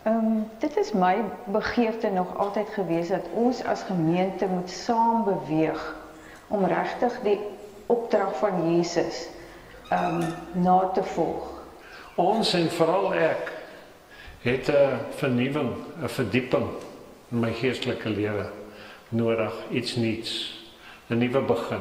Dit is my begeerte nog altyd gewees dat ons as gemeente moet saam beweeg om regtig die opdrag van Jesus na te volg. Ons en vooral ek het 'n vernuwing, 'n verdieping in my geestelike lewe nodig, iets nuuts, 'n nuwe begin.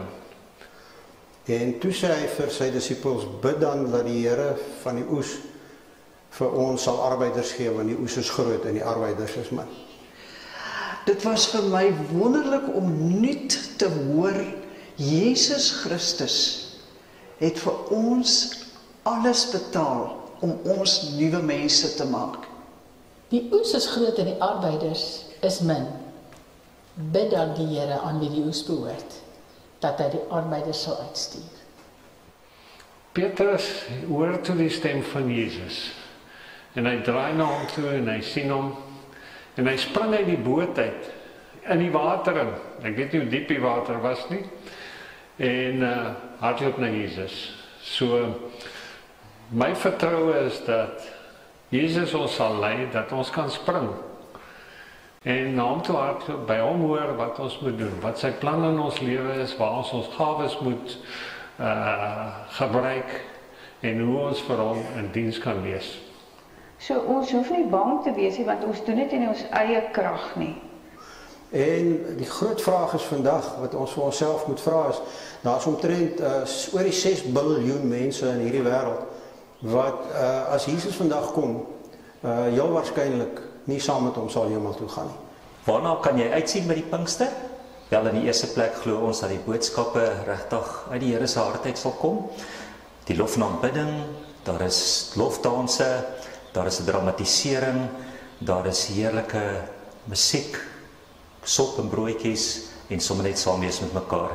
En toe sê hy vir sy disippels, bid dan dat die Here van die oes vir ons sal arbeiders gee, want die oes is groot en die arbeiders is min. Dit was vir my wonderlik om nuut te hoor, Jesus Christus het vir ons alles betaal om ons nuwe mense te maak. Die oes is groot en die arbeiders is min. Bid dan die Here aan wie die oes behoort, dat hy die arbeiders sal uitstuur. Petrus hoor toe die stem van Jesus. En hy draai na hom toe en hy sien hom. En hy spring uit die boot uit, in die water in. Ek weet nie hoe diep die water was nie. En hardloop na Jesus. So, my vertroue is dat Jesus ons sal lei, dat ons kan spring. En na hom toe hardloop, by hom hoor wat ons moet doen, wat sy plan in ons lewe is, waar ons gawes moet gebruik, en hoe ons vir hom in diens kan wees. So ons hoef nie bang te wees nie, want ons doen dit in ons eie krag nie. En die groot vraag is vandag, wat ons vir onsself moet vra is, daar is omtrent oor die 6 biljoen mense in hierdie wêreld, wat as Jesus vandag kom, heel waarskynlik nie saam met hom sal hemel toe gaan nie. Waarna kan jy uitsien met die Pinkster? Wel, in die eerste plek glo ons dat die boodskappe regtig uit die Here se hart uit sal kom. Die lof en aanbidding, daar is lofdanse, daar is 'n dramatisering, daar is heerlike musiek, sop en broodjies en sommer net saam wees met mekaar.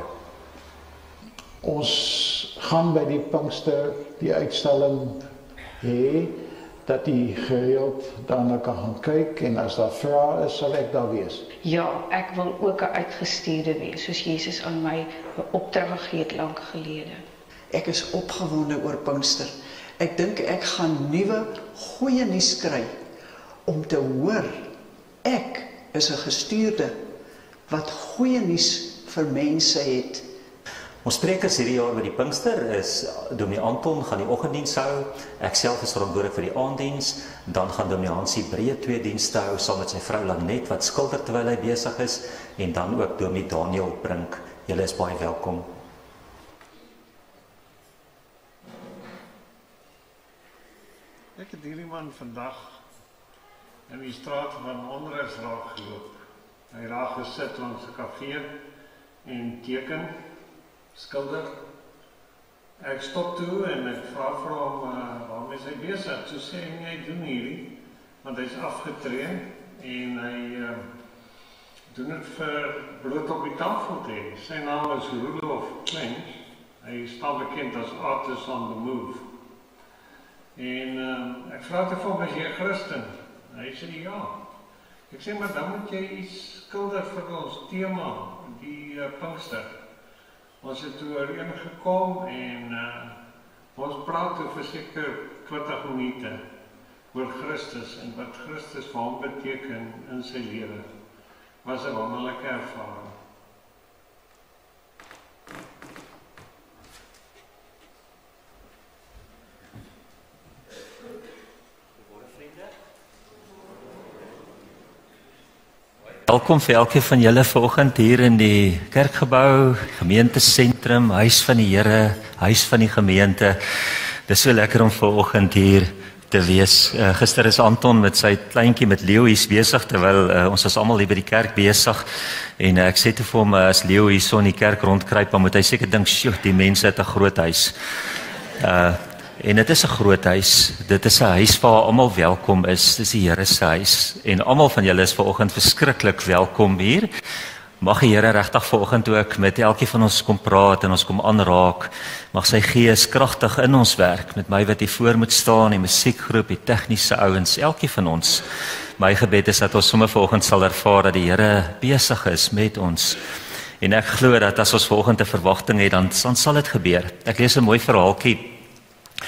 Ons gaan by die Pinkster die uitstalling hê, dat die gereeld daarna kan gaan kyk en as daar vrae is, sal ek daar wees. Ja, ek wil ook 'n uitgestuurde wees, soos Jesus aan my 'n opdrag gegee het lank gelede. Ek is opgewonde oor Pinkster. Ek dink ek gaan nuwe, goeie nuus kry om te hoor, ek is 'n gestuurde wat goeie nuus vir mense het. Ons sprekers hierdie jaar by die Pinkster is Dominee Anton gaan die oggenddiens hou, ek self is verantwoordelik vir die aanddiens, dan gaan Dominee Hansie Breë 2 dienste hou saam met sy vrou Lanet wat skilder terwyl hy besig is, en dan ook Dominee Daniel Brink. Julle is baie welkom. Ek het hierdie man vandag in die straat van Onrus raak geloop. Hy raak gesit langs 'n kafee en teken, skilder. Ek stop toe en ek vra vir hom waarom is hy besig? Toe sê hy doen hierdie, want hy is afgetree en hy doen dit vir brood op die tafel te hê. Sy naam is Rudolf Klenk. Hy staan bekend as Artist on the Move. En ek vra te hom, is jy Christen? Hy sê ja. Ek sê, maar dan moet jy iets skilder vir ons tema, die Pinkster. Ons het toe ooreengekom en ons praat toe vir seker 20 minute oor Christus en wat Christus vir hom beteken in sy lewe. Was 'n wonderlike ervaring. Welkom vir elkeen van julle vanoggend hier in die kerkgebou, gemeentesentrum, huis van die Here, huis van die gemeente. Dis so lekker om vanoggend hier te wees. Gister is Anton met sy kleintjie met Leo hier besig, terwyl ons was almal hier by die kerk besig. En ek sê te vir hom, as Leo hier so in die kerk rondkruip, dan moet hy seker dink, "Sjoe, die mense het 'n groot huis." En dit is 'n groot huis. Dit is 'n huis waar almal welkom is. Dis die Here se huis. En almal van julle is vanoggend verskriklik welkom hier. Mag die Here regtig vanoggend ook met elkeen van ons kom praat en ons kom aanraak. Mag sy Gees kragtig in ons werk, met my wat hier voor moet staan, die musiekgroep, die tegniese ouens, elkeen van ons. My gebed is dat ons sommer vanoggend sal ervaar dat die Here besig is met ons. En ek glo dat as ons vanoggend 'n verwagting het, dan sal dit gebeur. Ek lees 'n mooi verhaaltjie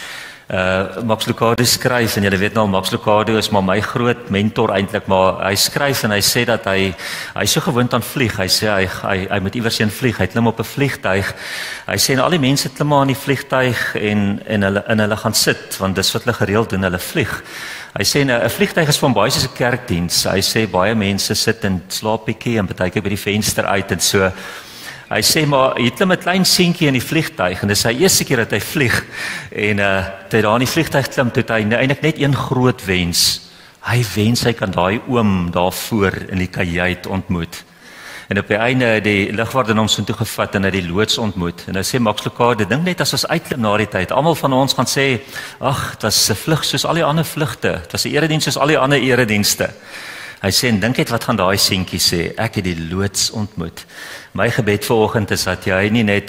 Max Lucado skryf, en julle weet nou, Max Lucado is maar my groot mentor eintlik, maar hy skryf en hy sê dat hy is so gewoond aan vlieg. Hy sê hy moet iewers heen vlieg. Hy klim op 'n vliegtuig. Hy sê al die mense klim maar in die vliegtuig en hulle gaan sit, want dis wat hulle gereeld doen, hulle vlieg. Hy sê 'n vliegtuig is van baie soos 'n kerkdiens. Hy sê baie mense sit en slaap bietjie en partykeer by die venster uit en so. Hy sê maar hy klim 'n klein seentjie in die vliegtuig en dis sy eerste keer dat hy vlieg en toe daar in die vliegtuig klim, toe hy eintlik net een groot wens. Hy wens hy kan daai oom daar voor in die kajuit ontmoet. En op die einde die lugwaarder hom so toe gevat en hy die loods ontmoet. En hy sê Max Lucado, dink net as ons uitklim na die tyd, almal van ons gaan sê, ag, dit is 'n vlug soos al die ander vlugte. Dit is 'n erediens soos al die ander eredienste. Hy sê, en dink net wat gaan daai seentjie sê, ek het die loods ontmoet. My gebed vanoggend is dat jy nie net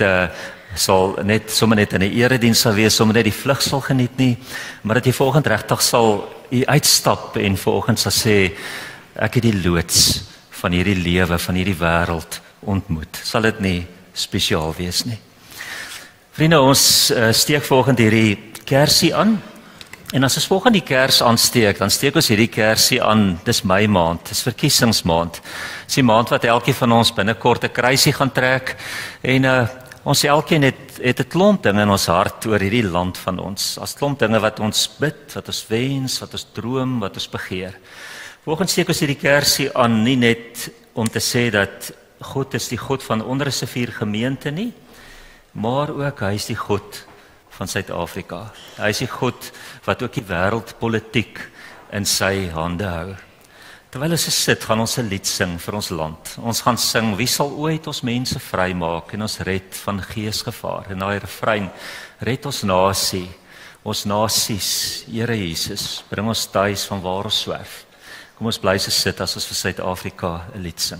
sal sommer net in 'n erediens sal wees, sommer net die vlug sal geniet nie, maar dat jy vanoggend regtig sal uitstap en vanoggend sal sê, ek het die loods van hierdie lewe, van hierdie wêreld ontmoet. Sal dit nie spesiaal wees nie? Vriende, ons steek vanoggend hierdie kersie aan. En as ons volgende die kers aansteek, dan steek ons hierdie kersie aan, dis Mei maand, dis verkiesingsmaand. Dis die maand wat elkeen van ons binnekort 'n kruisie gaan trek, en ons elkeen het 'n klomp dinge in ons hart oor hierdie land van ons. As klomp dinge wat ons bid, wat ons wens, wat ons droom, wat ons begeer. Vanoggend steek ons hierdie kersie aan, nie net om te sê dat God is die God van Onderrivier gemeente nie, maar ook hy is die God van Suid-Afrika. Hy is die God wat ook die wêreldpolitiek in sy hande hou. Terwyl ons sit, gaan ons 'n lied sing vir ons land. Ons gaan sing, wie sal ooit ons mense vrymaak en ons red van geesgevaar? En daai refrein, red ons nasie, ons nasies, Here Jesus, bring ons tuis van waar ons swerf. Kom ons bly so sit as ons vir Suid-Afrika 'n lied sing.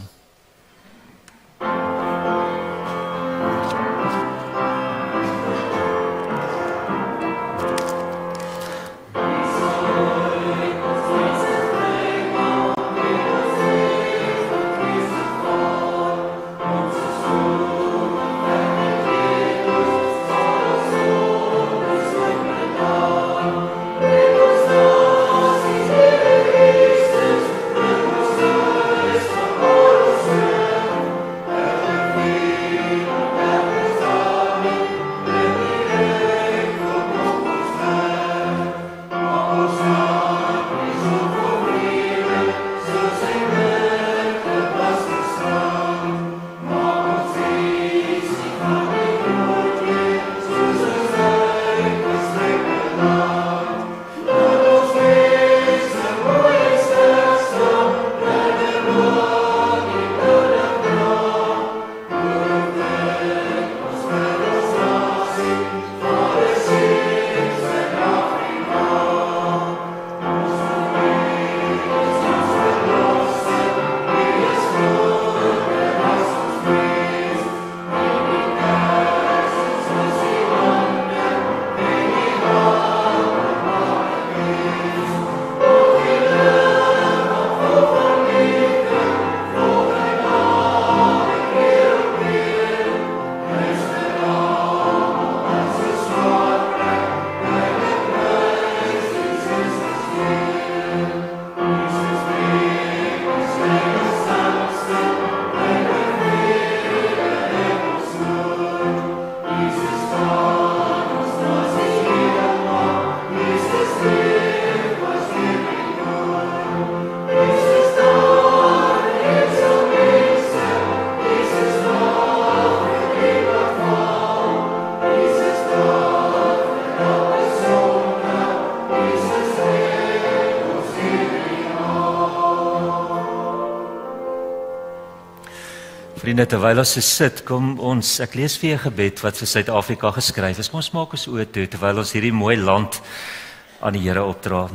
Vriende, terwyl ons sit, kom ons, ek lees vir 'n gebed wat vir Suid-Afrika geskryf is. Kom ons maak ons oë toe, terwyl ons hierdie mooi land aan die Here opdra.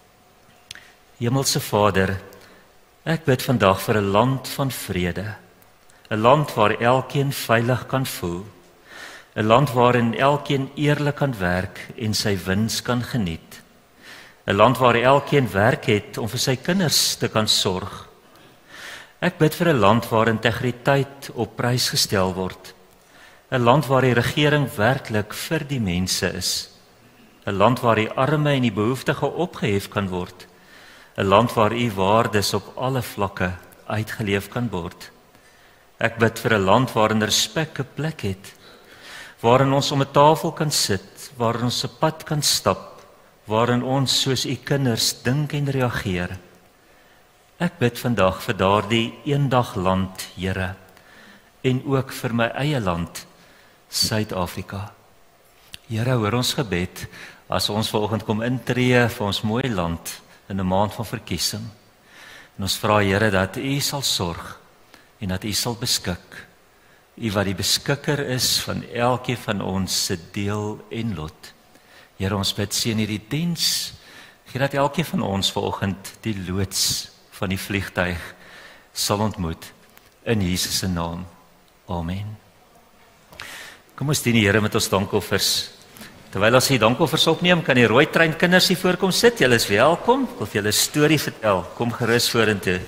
Hemelse Vader, ek bid vandag vir 'n land van vrede. 'n Land waar elkeen veilig kan voel. 'n Land waarin elkeen eerlik kan werk en sy wins kan geniet. 'n Land waar elkeen werk het om vir sy kinders te kan sorg. Ek bid vir 'n land waar integriteit op prys gestel word. 'n Land waar die regering werklik vir die mense is. 'n land waar die arme en die behoeftige opgehef kan word, 'n land waar u waardes op alle vlakke uitgeleef kan word. Ek bid vir 'n land waarin respek 'n plek het, waarin ons om 'n tafel kan sit, waarin ons 'n pad kan stap, waarin ons soos u kinders dink en reageer. Ek bid vandag vir daardie eendag land, Here, en ook vir my eie land, Suid-Afrika. Here, hoor ons gebed as ons vanoggend kom intree vir ons mooi land in 'n maand van verkiesing. En ons vra, Here, dat u sal sorg en dat u sal beskik. U wat die beskikker is van elkeen van ons se deel en lot. Here, ons bid seën hierdie diens. Gee dat elkeen van ons vanoggend die loods van die vliegtuig sal ontmoet in Jesus se naam. Amen. Kom ons dien die Here met ons dankoffers. Terwyl ons die dankoffers opneem, kan die rooi trein kinders hier voorkom sit. Julle is welkom. Ek wil vir julle 'n storie vertel. Kom gerus vorentoe.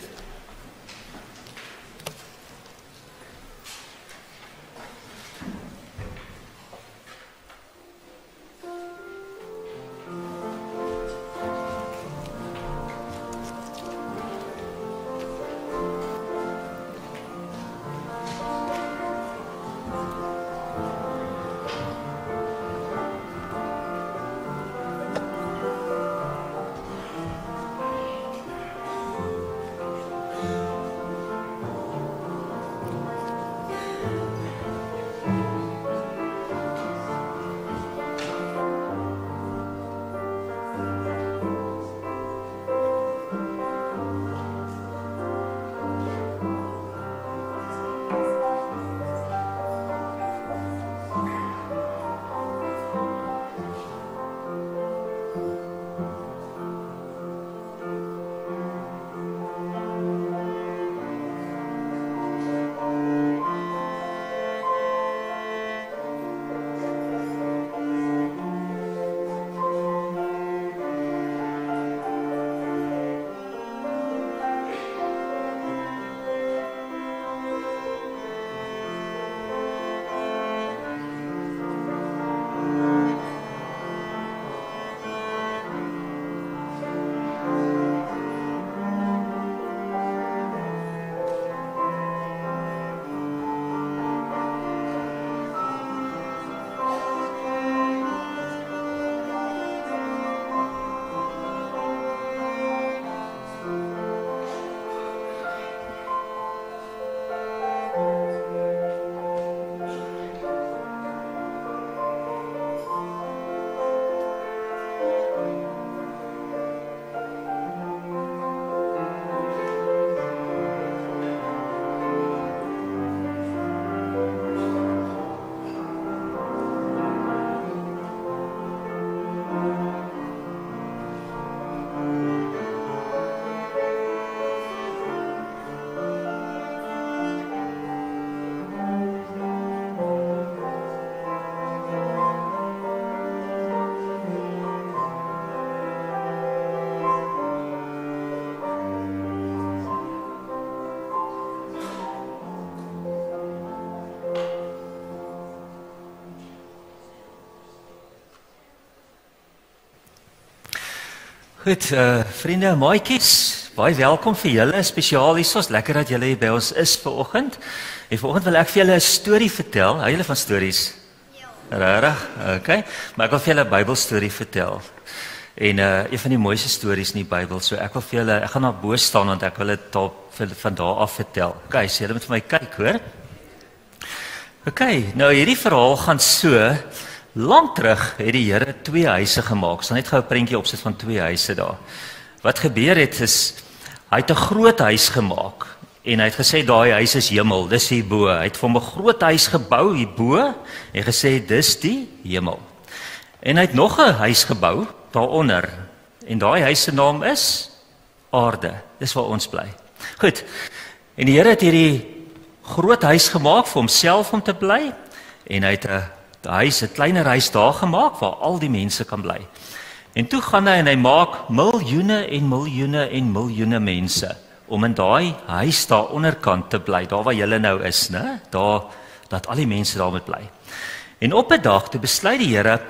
Goed, vriende, maatjies, baie welkom vir julle, spesiaal hiersos, lekker dat julle hier by ons is vanoggend. En vanoggend wil ek vir julle 'n storie vertel. Hou julle van stories? Ja. Regtig? Okay. Maar ek wil vir julle 'n Bybelstorie vertel. En een van die mooiste stories in die Bybel. So ek wil vir julle, ek gaan daar bo staan want ek wil dit van daar af vertel. Okay, so julle moet vir my kyk, hoor. Okay, nou hierdie verhaal gaan so. Lang terug het die Here 2 huise gemaak. Sal net gou 'n prentjie opsit van 2 huise daar. Wat gebeur het is, hy het 'n groot huis gemaak en hy het gesê daai huis is hemel, dis hierbo. Hy het vir hom 'n groot huis gebou hierbo en gesê dis die hemel. En hy het nog 'n huis gebou daaronder en daai huis se naam is aarde. Dis waar ons bly. Goed. En die Here het hierdie groot huis gemaak vir homself om te bly en hy het 'n kleiner huis daar gemaak waar al die mense kan bly. En toe gaan hy en hy maak miljoene en miljoene en miljoene mense om in daai huis daar onderkant te bly, daar waar julle nou is, né? Daar dat al die mense daar moet bly. En op 'n dag toe besluit die Here,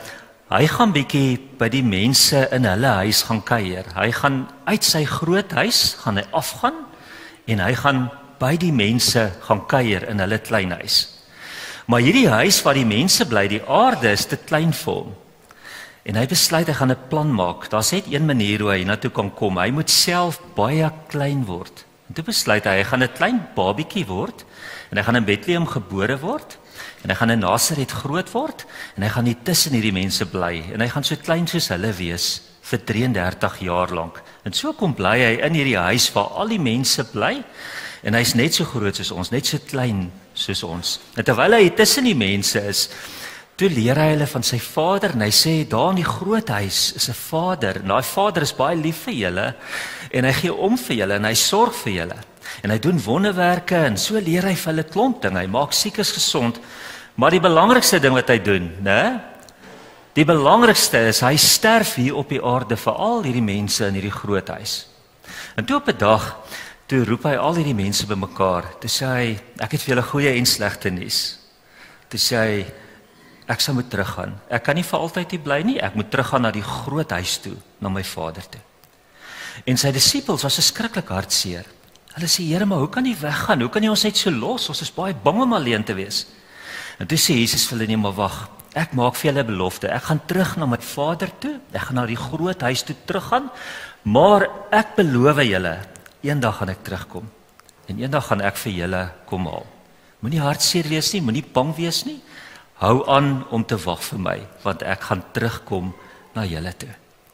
Hy gaan bietjie by die mense in hulle huis gaan kuier. Hy gaan uit sy groot huis, gaan hy afgaan, en hy gaan by die mense gaan kuier in hulle klein huis. Maar hierdie huis waar die mense bly, die aarde is te klein vir hom. En hy besluit hy gaan 'n plan maak. Daar's net een manier hoe hy hiernatoe kan kom. Hy moet self baie klein word. En toe besluit hy gaan 'n klein babietjie word, en hy gaan in Bethlehem gebore word, en hy gaan in Nasaret groot word, en hy gaan nie tussen hierdie mense bly, en hy gaan so klein soos hulle wees vir 33 jaar lank. En so kom bly hy in hierdie huis waar al die mense bly, en hy's net so groot soos ons, net so klein soos ons. En terwyl hy tussen die mense is, toe leer hy hulle van sy vader, en hy sê, daar in die groot huis is 'n vader, en daai vader is baie lief vir julle, en hy gee om vir julle, en hy sorg vir julle, en hy doen wonderwerke, en so leer hy vir hulle klomp dinge, hy maak siekes gesond, maar die belangrikste ding wat hy doen, né? Die belangrikste is, hy sterf hier op die aarde vir al hierdie mense in hierdie groot huis. En toe op 'n dag, toe roep hy al hierdie mense bymekaar, toe sê hy, ek het vir julle goeie en slegte nuus. Toe sê hy, ek sal moet teruggaan. Ek kan nie vir altyd hier bly nie. Ek moet teruggaan na die groot huis toe, na my vader toe. En sy disippels was verskriklik hartseer. Hulle sê, Here, maar hoe kan jy weggaan? Hoe kan jy ons net so los? Ons is baie bang om alleen te wees. En toe sê Jesus vir hulle, nee, maar wag. Ek maak vir julle 'n belofte. Ek gaan terug na my vader toe. Ek gaan na die groot huis toe teruggaan. Maar ek beloof julle, eendag gaan ek terugkom. En eendag gaan ek vir julle kom haal. Moenie hartseer wees nie, moenie bang wees nie. Hou aan om te wag vir my, want ek gaan terugkom na julle toe.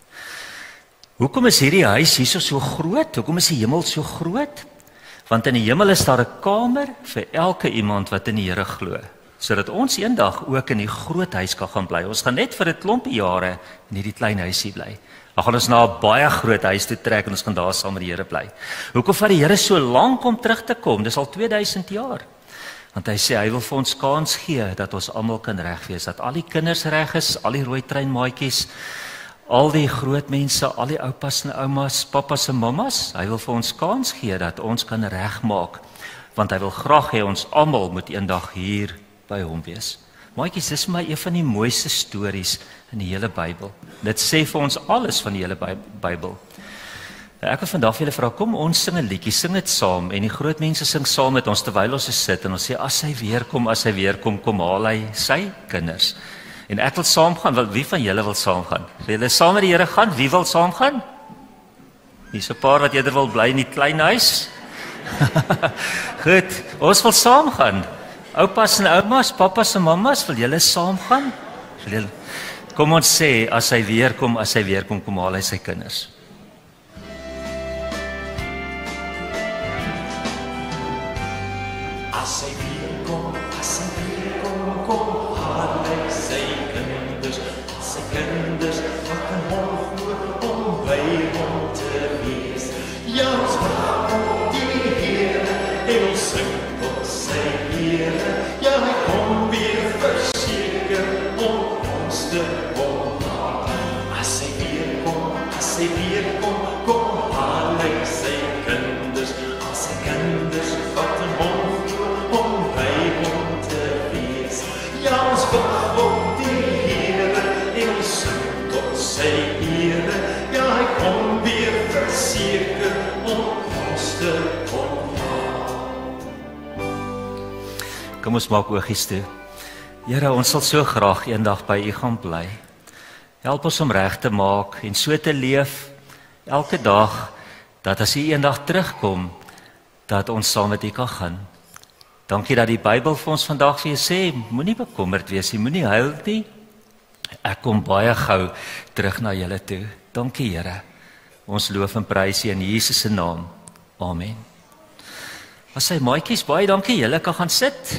Hoekom is hierdie huis hierso so groot? Hoekom is die hemel so groot? Want in die hemel is daar 'n kamer vir elke iemand wat in die Here glo, sodat ons eendag ook in die groot huis kan gaan bly. Ons gaan net vir 'n klompie jare in hierdie klein huisie bly. Dan gaan ons na 'n baie groot huis toe trek en ons gaan daar saam met die Here bly. Hoekom vat die Here so lank om terug te kom? Dis al 2000 jaar. Want hy sê hy wil vir ons kans gee dat ons almal kan reg wees, dat al die kinders reg is, al die rooi treinmaatjies, al die groot mense, al die oupas en oumas, papas en mammas, hy wil vir ons kans gee dat ons kan regmaak, want hy wil graag hê ons almal moet eendag hier by hom wees. Maatjies, dis my een van die mooiste stories in die hele Bybel. Dit sê vir ons alles van die hele Bybel. Ek wil vandag vir julle vra, kom ons sing 'n liedjie, sing dit saam, en die groot mense sing saam met ons terwyl ons sit, en ons sê, as hy weer kom, kom haal hy sy kinders. En ek wil saam gaan, wie van julle wil saam gaan? Wil julle saam met die Here gaan? Wie wil saam gaan? Hier's 'n paar wat eerder wil bly in die klein huis. Goed, ons wil saam gaan. Oupas en oumas, papas en mammas, wil julle saam gaan? Kom ons sê, as hy weer kom, kom haal hy sy kinders. As hy weer kom, kom haal hy sy kinders, wat kan hom glo om by hom te wees. Ja, ons wag op die Here, en ons sing tot sy Here. Ja, hy kom weer verseker om ons te kom haal. As hy weer kom, kom haal hy sy kinders, wat kan hom om by hom te wees. Ja, ons wag op die Here, en ons sing tot sy ere. Ja, hy kom weer verseker om ons te kom haal. Kom ons maak oogies toe. Here, ons sal so graag eendag by U gaan bly. Help ons om reg te maak en so te leef elke dag, dat as U eendag terugkom, dat ons saam met U kan gaan. Dankie dat die Bybel vir ons vandag vir sê, moenie bekommerd wees nie, moenie huil nie. Ek kom baie gou terug na julle toe. Dankie Here. Ons loof en prys U in Jesus se naam. Amen. As sy maatjies, baie dankie, julle kan gaan sit.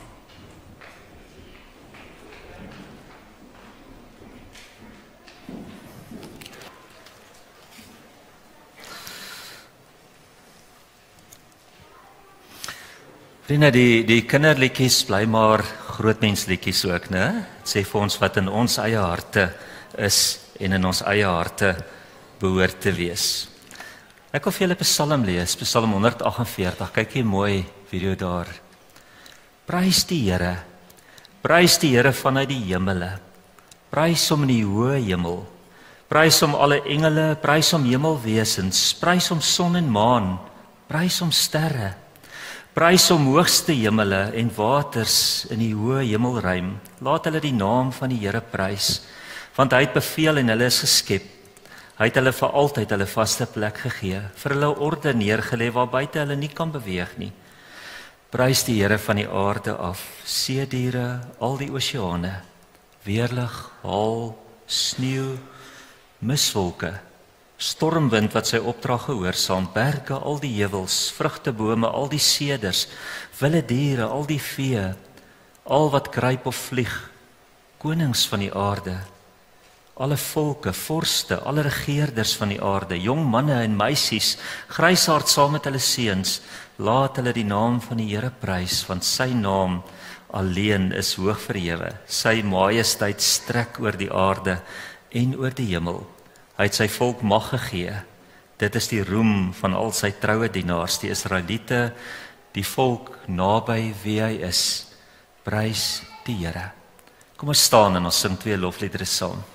Vriende, die kinderliedjies bly maar grootmensliedjies ook, né? Dit sê vir ons wat in ons eie harte is en in ons eie harte behoort te wees. Ek wil vir julle 'n Psalm lees, Psalm 148. Kyk hier mooi video daar. Prys die Here vanuit die hemele. Prys hom in die hoë hemel. Prys hom alle engele, prys hom hemelwesens, prys hom son en maan, prys hom sterre. Prys hom hoogste hemele en waters in die hoë hemelruim. Laat hulle die naam van die Here prys, want hy het beveel en hulle is geskep. Hy het hulle vir altyd hulle vaste plek gegee, vir hulle orde neergelê waar buite hulle nie kan beweeg nie. Prys die Here van die aarde af, seediere, al die oseane, weerlig, haal, sneeu, miswolke, stormwind wat sy opdrag gehoorsaam, berge, al die heuwels, vrugtebome, al die seders, wilde diere, al die vee, al wat kruip of vlieg, konings van die aarde, alle volke, vorste, alle regeerders van die aarde, jong manne en meisies, grysaard saam met hulle seuns, laat hulle die naam van die Here prys, want sy naam alleen is hoog verhewe. Sy majesteit strek oor die aarde en oor die hemel. Hy het sy volk mag gegee. Dit is die roem van al sy troue dienaars, die Israeliete, die volk naby wie hy is. Prys die Here. Kom ons staan en ons sing 2 lofliedere saam.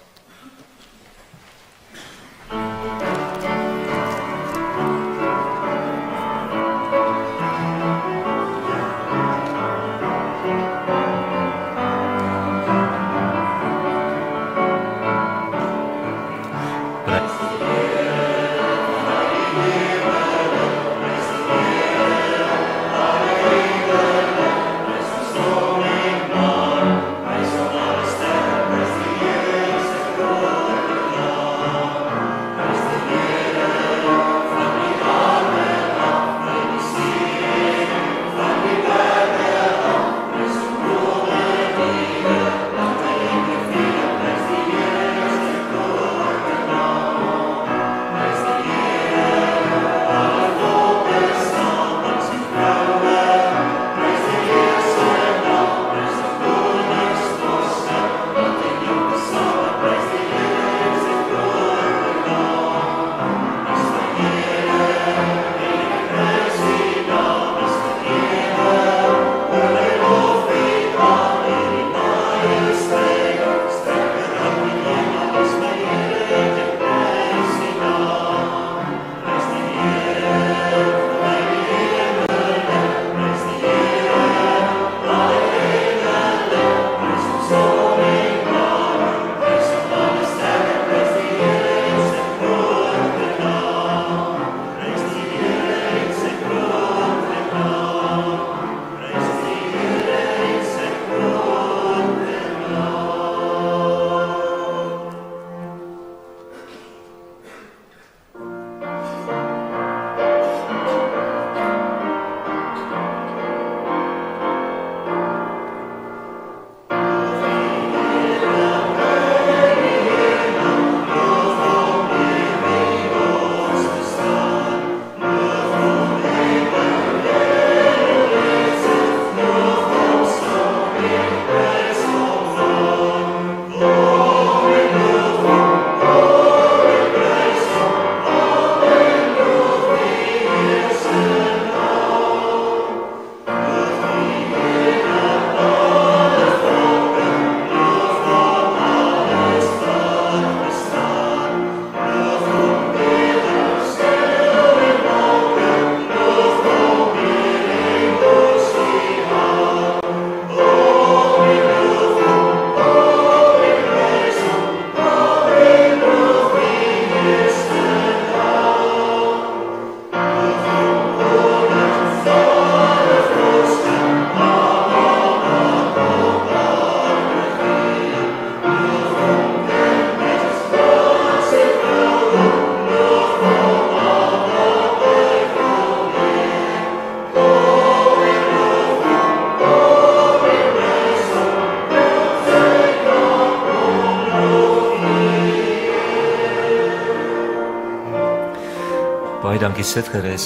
Baie dankie, sit gerus.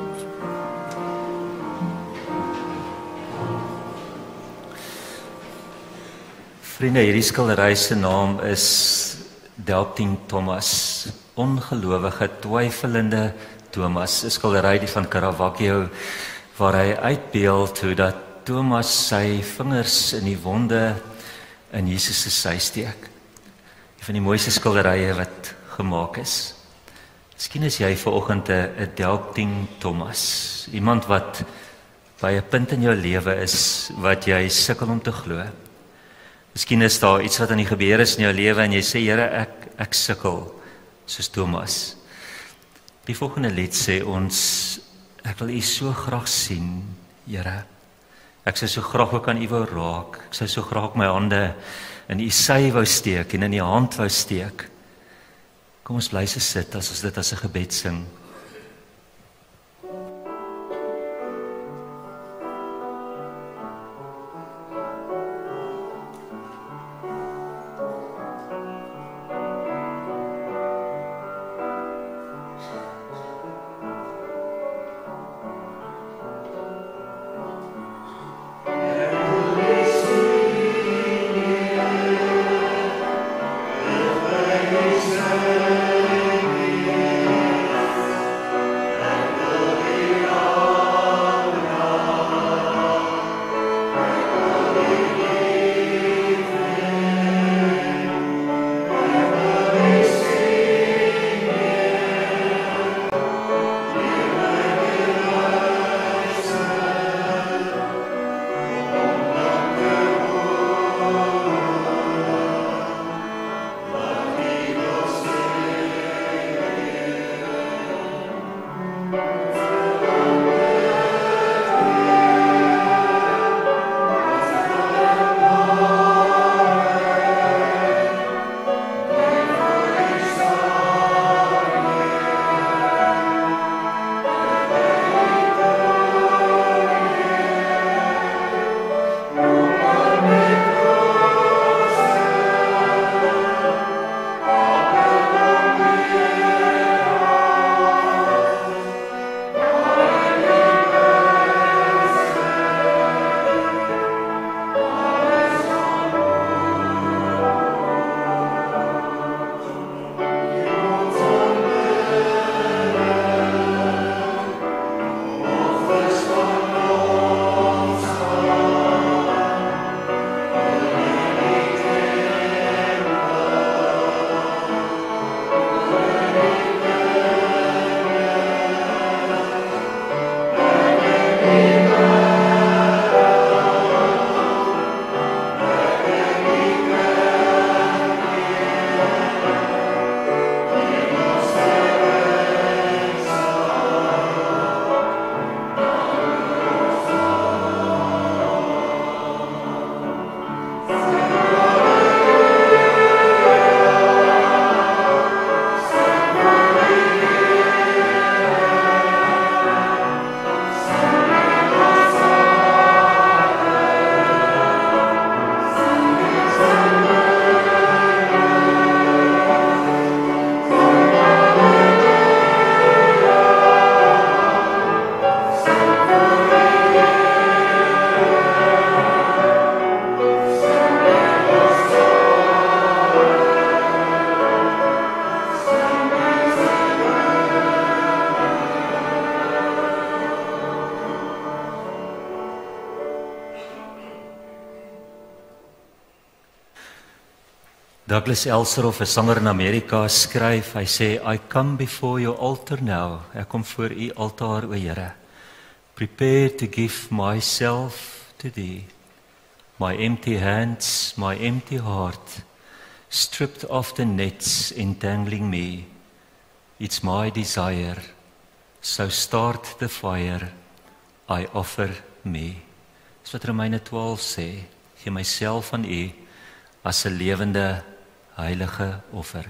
Vriende, hierdie skildery se naam is Doubting Thomas, ongelowige, twyfelende Thomas. 'n Skildery van Caravaggio waar hy uitbeeld hoe dat Thomas sy vingers in die wonde in Jesus se sy steek. van die mooiste skilderye wat gemaak is. Miskien is jy vanoggend 'n doubting Thomas, iemand wat by 'n punt in jou lewe is wat jy sukkel om te glo. Miskien is daar iets wat aan die gebeur is in jou lewe en jy sê, Here, ek sukkel soos Thomas. Die volgende lied sê ons, ek wil U so graag sien, Here. Ek sou so graag ook aan U wou raak. Ek sou so graag my hande in U sy wou steek en in U hand wou steek. Kom ons bly sit as ons dit as 'n gebed sing. Douglas Elseroff, 'n sanger in Amerika, skryf, hy sê, I come before your altar now. Ek kom voor U altaar, o Here. Prepare to give myself to Thee. My empty hands, my empty heart, stripped of the nets entangling me. It's my desire, so start the fire, I offer me. Dis wat Romeine 12 sê, gee myself aan U as 'n lewende, heilige offer.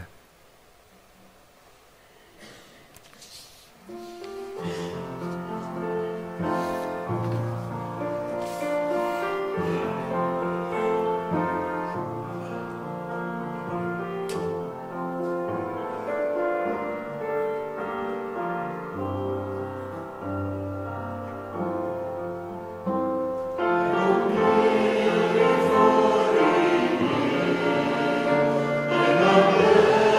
Amen.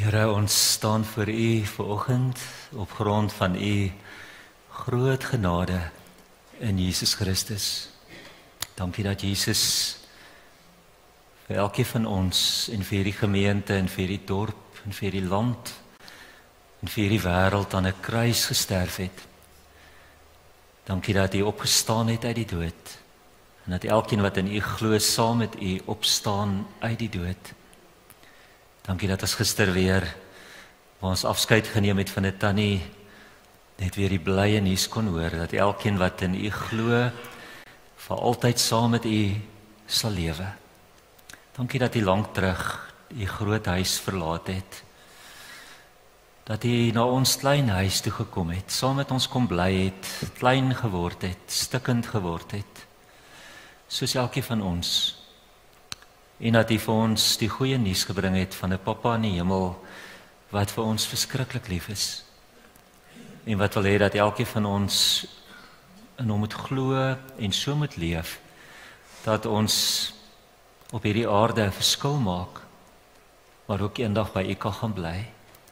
Here, ons staan voor U vanoggend op grond van U groot genade in Jesus Christus. Dankie dat Jesus vir elkeen van ons en vir die gemeente en vir die dorp en vir die land en vir die wêreld aan 'n kruis gesterf het. Dankie dat U opgestaan het uit die dood en dat elkeen wat in U glo saam met U opstaan uit die dood. Dankie dat ons gister weer, waar ons afskeid geneem het van 'n tannie, net weer die blye nuus kon hoor, dat elkeen wat in U glo, vir altyd saam met U sal lewe. Dankie dat U lank terug U groot huis verlaat het, dat U na ons klein huis toe gekom het, saam met ons kom bly het, klein geword het, stikkend geword het, soos elkeen van ons. En dat U vir ons die goeie nuus gebring het van 'n Papa in die hemel wat vir ons verskriklik lief is. En wat wil hê dat elkeen van ons in hom moet glo en so moet leef, dat ons op hierdie aarde 'n verskil maak, maar ook eendag by U kan gaan bly.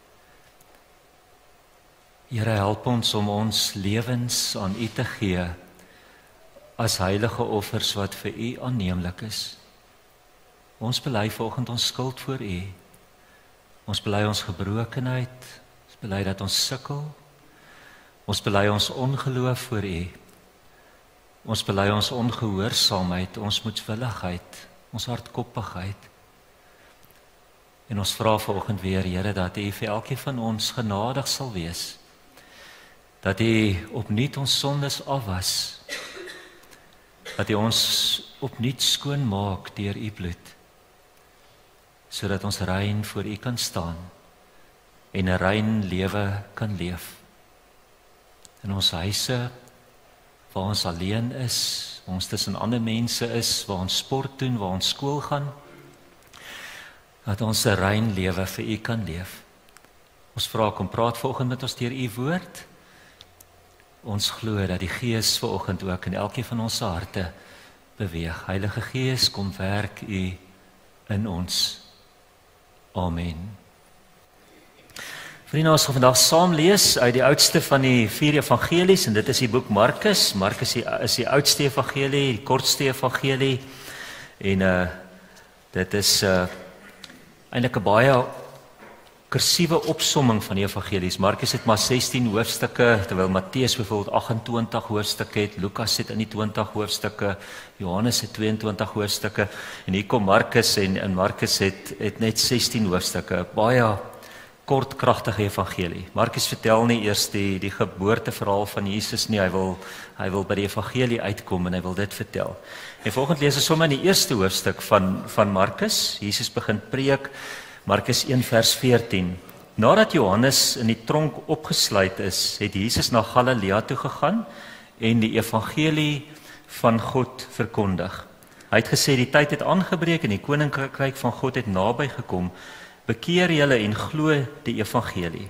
Here, help ons om ons lewens aan U te gee as heilige offers wat vir U aanneemlik is. Ons bely vanoggend ons skuld voor U. Ons bely ons gebrokenheid, ons bely dat ons sukkel. Ons bely ons ongeloof voor U. Ons bely ons ongehoorsaamheid, ons moedswilligheid, ons hardkoppigheid. En ons vra vanoggend weer, Here, dat U vir elkeen van ons genadig sal wees. Dat U opnuut ons sondes afwas. Dat U ons opnuut skoon maak deur U bloed. Sodat ons rein voor U kan staan en 'n rein lewe kan leef. In ons huise, waar ons alleen is, waar ons tussen ander mense is, waar ons sport doen, waar ons skool gaan, dat ons 'n rein lewe vir U kan leef. Ons vra, kom praat vanoggend met ons deur U woord. Ons glo dat die Gees vanoggend ook in elkeen van ons harte beweeg. Heilige Gees, kom werk U in ons. Amen. Vriende, ons gaan vandag saam lees uit die oudste van die 4 evangelies, en dit is die boek Markus. Markus is die oudste evangelie, die kortste evangelie, en dit is eintlik 'n baie kursiewe opsomming van die evangelies. Markus het maar 16 hoofstukke, terwyl Matteus byvoorbeeld 28 hoofstukke het, Lukas het in die 20 hoofstukke, Johannes het 22 hoofstukke, en hier kom Markus, en Markus het net 16 hoofstukke, baie kort, kragtige evangelie. Markus vertel nie eers die geboorteverhaal van Jesus nie, hy wil by die evangelie uitkom en hy wil dit vertel. En volgende lees ons sommer in die eerste hoofstuk van Markus. Jesus begin preek, Markus 1 vers 14. Nadat Johannes in die tronk opgesluit is, het Jesus na Galilea toe gegaan en die evangelie van God verkondig. Hy het gesê, die tyd het aangebreek en die koninkryk van God het naby gekom. Bekeer julle en glo die evangelie.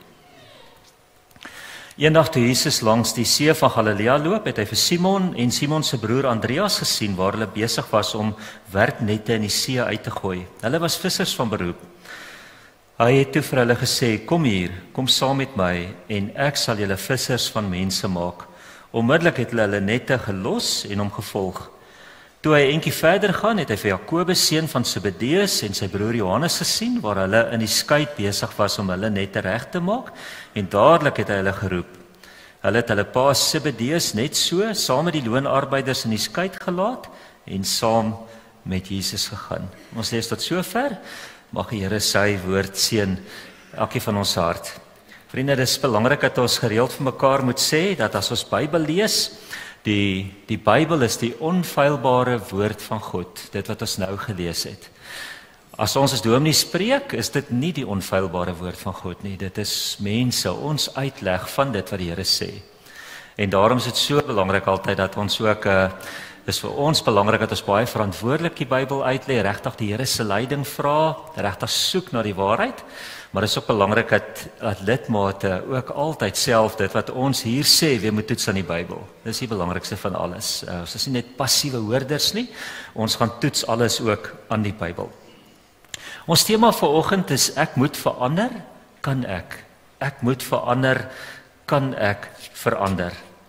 Eendag toe Jesus langs die see van Galilea loop, het hy vir Simon en Simon se broer Andreas gesien waar hulle besig was om werpnette in die see uit te gooi. Hulle was vissers van beroep. Hy het toe vir hulle gesê, kom hier, kom saam met my en ek sal julle vissers van mense maak. Onmiddellik het hulle nette gelos en hom gevolg. Toe hy eentjie verder gaan, het hy vir Jakobus seun van Zebedeus en sy broer Johannes gesien, waar hulle in die skei besig was om hulle nette reg te maak, en dadelik het hy hulle geroep. Hulle het hulle pa Zebedeus net so, saam met die loonarbeiders in die skei gelaat, en saam met Jesus gegaan. Ons lees tot sover. Mag die Here sy woord seën elkeen van ons hart. Vriende, dit is belangrik dat ons gereeld vir mekaar moet sê, dat as ons Bybel lees, die Bybel is die onfeilbare woord van God, dit wat ons nou gelees het. As ons as dominee spreek, is dit nie die onfeilbare woord van God nie, dit is mense, ons uitleg van dit wat die Here sê. En daarom is dit so belangrik altyd dat ons ook, dis vir ons belangrik dat ons baie verantwoordelik die Bybel uitlê, regtig die Here se leiding vra, regtig soek na die waarheid, maar dit is ook belangrik dat lidmate ook altyd self dit wat ons hier sê, weer moet toets aan die Bybel. Dis die belangrikste van alles. Ons is nie net passiewe hoorders nie, ons gaan toets alles ook aan die Bybel. Ons tema vanoggend is ek moet verander kan ek? Ek moet verander, kan ek verander?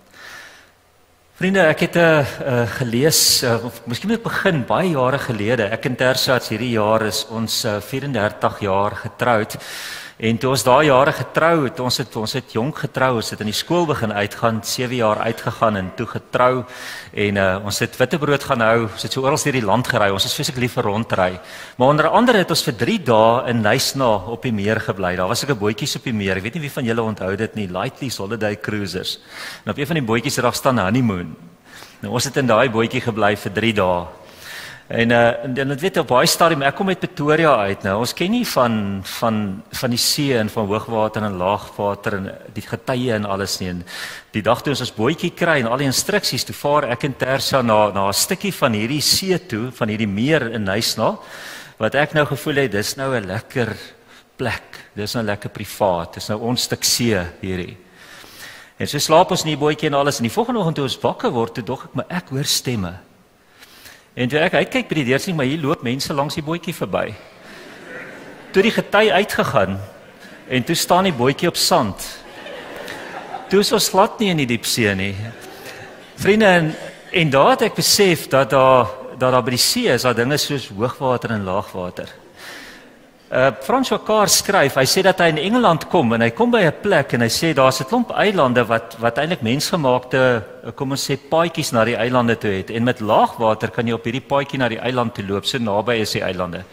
Vriende, ek het gelees, miskien moet ek begin, baie jare gelede, ek en Tersats hierdie jaar is ons 34 jaar getroud, en toe ons daai jare getrou het, ons het jonk getrou, ons het in die skool begin uitgaan, 7 jaar uitgegaan en toe getrou, en ons het witbrood gaan hou, ons het so oral deur die land gery, ons is vreeslik lief vir rondry, maar onder andere het ons vir 3 dae in Nysna op die meer gebly, daar was sulke bootjies op die meer, ek weet nie wie van julle onthou dit nie, Lightly's Holiday Cruises, en op een van die bootjies het daar staan honeymoon, nou ons het in daai bootjie gebly vir 3 dae, en dit weet op baie stadium, ek kom uit Pretoria uit nou, ons ken nie van die see en van hoogwater en laagwater en die getye en alles nie, en die dag toe ons bootjie kry en al die instruksies, toe vaar ek en Tersa na 'n stukkie van hierdie see toe, van hierdie meer in Nysna, wat ek nou gevoel het, dis nou 'n lekker plek, dis nou lekker privaat, dis nou ons stuk see hierdie. En so slaap ons in die bootjie en alles, en die volgende oggend toe ons wakker word, toe dog ek, maar ek hoor stemme. En toe ek uitkyk by die deur sien, maar hier loop mense langs die bootjie verby. Toe die gety uitgegaan, en toe staan die bootjie op sand. Toe is ons glad nie in die diepsee nie. Vriende, en daar het ek besef, dat daar by die see is, daar dinge soos hoogwater en laagwater. François Carr skryf, hy sê dat hy in Engeland kom, en hy kom by 'n plek, en hy sê, daar's 'n klomp eilande, wat eintlik mensgemaakte, kom ons sê, paadjies na die eilande toe het, en met laagwater kan jy op hierdie paadjie na die eiland toe loop, so naby is die eilande.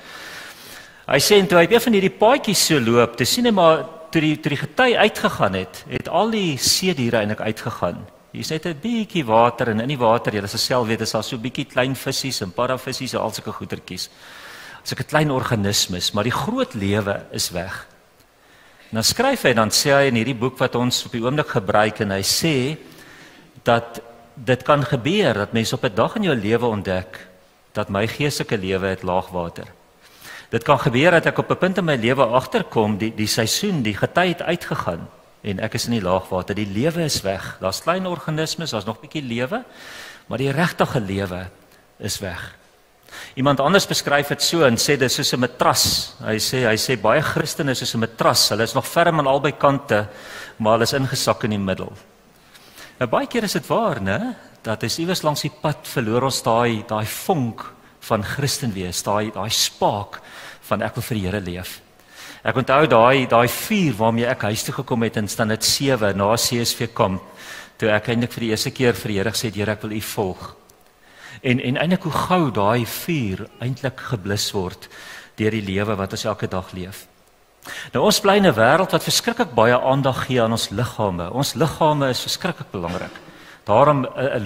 Hy sê, en toe hy een van hierdie paadjies so loop, toe sien hy maar, toe die gety uitgegaan het al die seediere eintlik uitgegaan. Hier is net 'n bietjie water, en in die water, julle sal self weet, is daar so 'n bietjie klein vissies en paravissies en al sulke goetertjies. Sulke klein organismes, maar die groot lewe is weg. En dan skryf hy, dan sê hy in hierdie boek wat ons op die oomblik gebruik, en hy sê dat dit kan gebeur, dat mense op 'n dag in jou lewe ontdek, dat my geestelike lewe het laagwater. Dit kan gebeur dat ek op 'n punt in my lewe agterkom, die seisoen, die gety het uitgegaan, en ek is in die laagwater, die lewe is weg. Daar's klein organismes, daar's nog 'n bietjie lewe, maar die regte lewe is weg. Iemand anders beskryf dit so en sê dit is soos 'n matras. Hy sê baie Christene is soos 'n matras. Hulle is nog ferm aan albei kante, maar hulle is ingesak in die middel. Nou baie keer is dit waar, né? Dat is iewers langs die pad verloor ons daai vonk van Christen wees, daai spaak van ek wil vir die Here leef. Ek onthou daai vuur waarmee ek huis toe gekom het in Standaard 7 na CSV kamp, toe ek eintlik vir die eerste keer vir die Here gesê het, Here, ek wil U volg. En eintlik hoe gou daai vuur eintlik geblus word deur die lewe wat ons elke dag leef. Nou ons bly in 'n wêreld wat verskriklik baie aandag gee aan ons liggame. Ons liggame is verskriklik belangrik. Daarom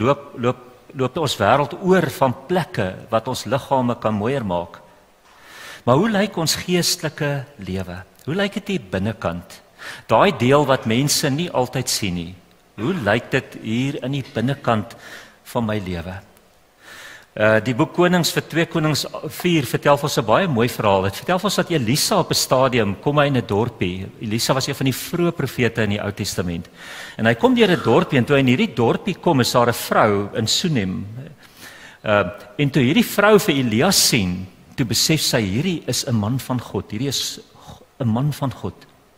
loop ons wêreld oor van plekke wat ons liggame kan mooier maak. Maar hoe lyk ons geestelike lewe? Hoe lyk dit hier binnekant? Daai deel wat mense nie altyd sien nie. Hoe lyk dit hier in die binnekant van my lewe? Die boek Konings vir 2 Konings 4 vertel vir ons 'n baie mooi verhaal. Dit vertel vir ons dat Elisa op 'n stadium kom hy in 'n dorpie. Elisa was een van die vroeë profete in die Ou Testament. En hy kom deur 'n dorpie, en toe hy in hierdie dorpie kom, is daar 'n vrou in Sunem. En toe hierdie vrou vir Elia sien, toe besef sy, hierdie is 'n man van God. Hierdie is 'n man van God.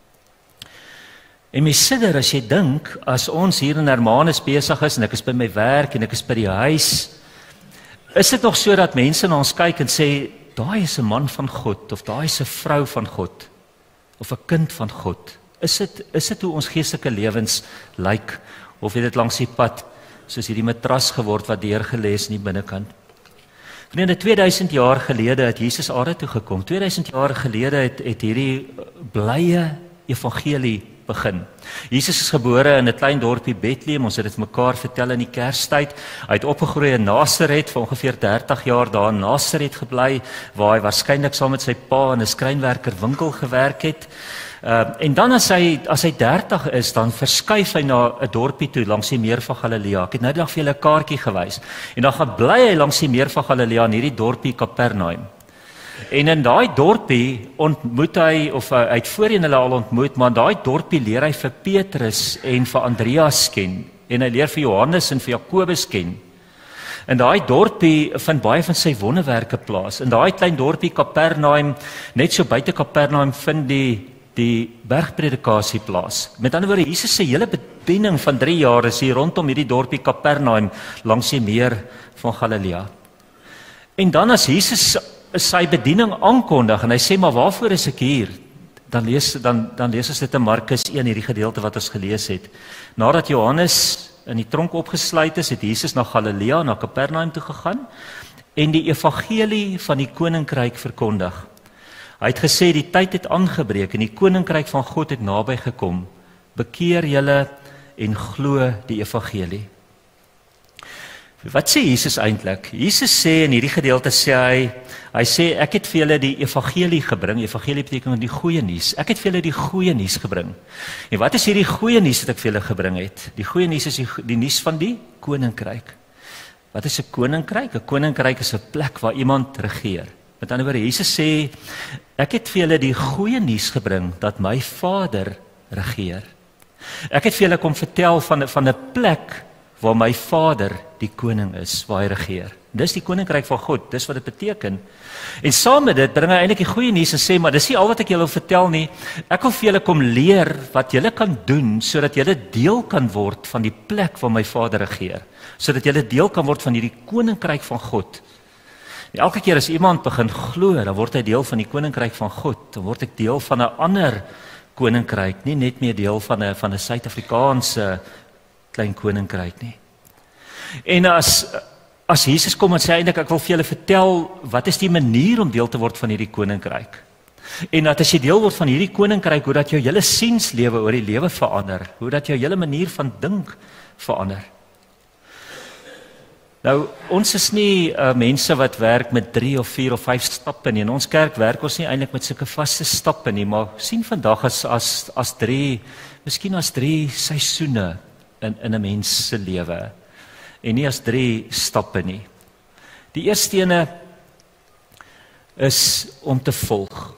En my sidder, as jy dink, as ons hier in Hermanus besig is, en ek is by my werk, en ek is by die huis, is dit nog so dat mense na ons kyk en sê, daai is 'n man van God, of daai is 'n vrou van God, of 'n kind van God? Is dit hoe ons geestelike lewens lyk, of het dit langs die pad, soos hierdie matras geword wat deurgelê is in die binnekant? Vriende, 2000 jaar gelede het Jesus aarde toe gekom. 2000 jaar gelede het hierdie blye evangelie begin. Jesus is gebore in 'n klein dorpie Bethlehem, ons het dit mekaar vertel in die Kerstyd. Hy het opgegroei in Nasaret, vir ongeveer 30 jaar daar in Nasaret gebly, waar hy waarskynlik saam met sy pa in 'n skrynwerkerwinkel gewerk het. En dan as hy 30 is, dan verskuif hy na 'n dorpie toe langs die meer van Galilea. Ek het nou net vir julle 'n kaartjie gewys. En dan gaan bly hy langs die meer van Galilea in hierdie dorpie Kapernaum. En in daai dorpie ontmoet hy, of hy het voorheen hulle al ontmoet, maar in daai dorpie leer hy vir Petrus en vir Andreas ken, en hy leer vir Johannes en vir Jakobus ken. In daai dorpie vind baie van sy wonderwerke plaas. In daai klein dorpie Kapernaum, net so buite Kapernaum, vind die die bergpredikasie plaas. Met ander woorde, Jesus se hele bediening van 3 jaar is hier rondom hierdie dorpie Kapernaum langs die meer van Galilea. En dan as Jesus sy bediening aankondig en hy sê, maar waarvoor is ek hier? Dan lees ons dit in Markus 1, hierdie gedeelte wat ons gelees het. Nadat Johannes in die tronk opgesluit is, het Jesus na Galilea, na Kapernaum toe gegaan en die evangelie van die koninkryk verkondig. Hy het gesê, die tyd het aangebreek en die koninkryk van God het naby gekom. Bekeer julle en glo die evangelie. Wat sê Jesus eintlik? Jesus sê in hierdie gedeelte sê hy sê ek het vir julle die evangelie gebring. Evangelie beteken die goeie nuus. Ek het vir julle die goeie nuus gebring. En wat is hierdie goeie nuus wat ek vir julle gebring het? Die goeie nuus is die nuus van die koninkryk. Wat is 'n koninkryk? 'n Koninkryk is 'n plek waar iemand regeer. Met ander woorde, Jesus sê ek het vir julle die goeie nuus gebring dat my Vader regeer. Ek het vir julle kom vertel van 'n plek waar my Vader die koning is, waar hy regeer. Dis die koninkryk van God, dis wat dit beteken. En saam met dit bring hy eintlik die goeie nuus en sê, maar dis nie al wat ek julle wil vertel nie. Ek wil vir julle kom leer wat julle kan doen sodat julle deel kan word van die plek waar my Vader regeer, sodat julle deel kan word van hierdie koninkryk van God. En elke keer as iemand begin glo, dan word hy deel van die koninkryk van God, dan word ek deel van 'n ander koninkryk, nie net meer deel van 'n Suid-Afrikaanse klein koninkryk nie. En as Jesus kom en sê eintlik ek wil vir julle vertel wat is die manier om deel te word van hierdie koninkryk. En dat as jy deel word van hierdie koninkryk, hoe dat jou hele sienslewe oor die lewe verander, hoe dat jou hele manier van dink verander. Nou, ons is nie mense wat werk met 3 of 4 of 5 stappe nie. In ons kerk werk ons nie eintlik met sulke vaste stappe nie, maar sien vandag as 3, miskien as 3 seisoene in 'n mens se lewe en nie as 3 stappe nie. Die eerste ene is om te volg.